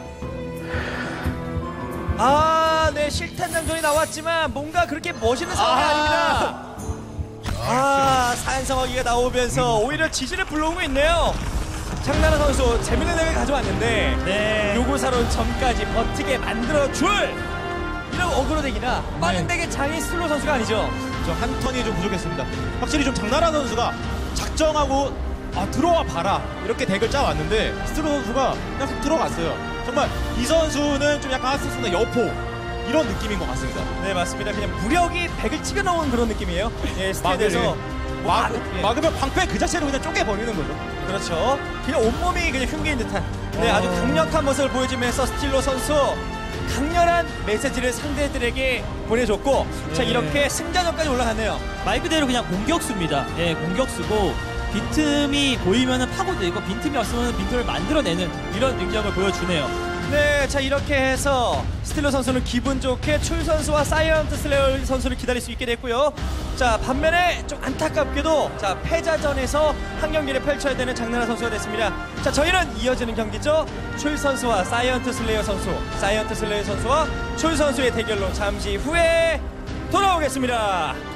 네, 실탄장전이 나왔지만 뭔가 그렇게 멋있는 상황이 아닙니다. 산성하기가 나오면서 오히려 지지를 불러오고 있네요. 장나라 선수 재밌는 대회 가져왔는데 네. 요구사로 전까지 버티게 만들어줄 이런 어그로덱이나 빠른 덱의 장인 슬로 선수가 아니죠. 저 한 턴이 좀 부족했습니다. 확실히 좀 장나라 선수가 작정하고 들어와 봐라 이렇게 덱을 짜왔는데 스트로 선수가 그냥 훅 들어갔어요. 정말 이 선수는 좀 약간 하스스나 여포 이런 느낌인 것 같습니다. 네, 맞습니다. 그냥 무력이 100을 찍어 넣은 그런 느낌이에요. 예, 스테이드에서 막으면 방패 그 자체로 그냥 쪼개버리는 거죠. 그렇죠. 그냥 온몸이 그냥 흉기인 듯한 네, 아주 강력한 모습을 보여주면서 스틸러 선수 강렬한 메시지를 상대들에게 보내줬고 자, 이렇게 승자전까지 올라갔네요. 말 그대로 그냥 공격수입니다. 예, 공격수고 빈틈이 보이면은 파고들고 빈틈이 없으면 빈틈을 만들어내는 이런 능력을 보여주네요. 네, 자 이렇게 해서 스틸러 선수는 기분 좋게 출 선수와 사이언트 슬레어 선수를 기다릴 수 있게 됐고요. 자, 반면에 좀 안타깝게도 자 패자전에서 한 경기를 펼쳐야 되는 장나라 선수가 됐습니다. 자, 저희는 이어지는 경기죠. 출 선수와 사이언트 슬레어 선수, 사이언트 슬레어 선수와 출 선수의 대결로 잠시 후에 돌아오겠습니다.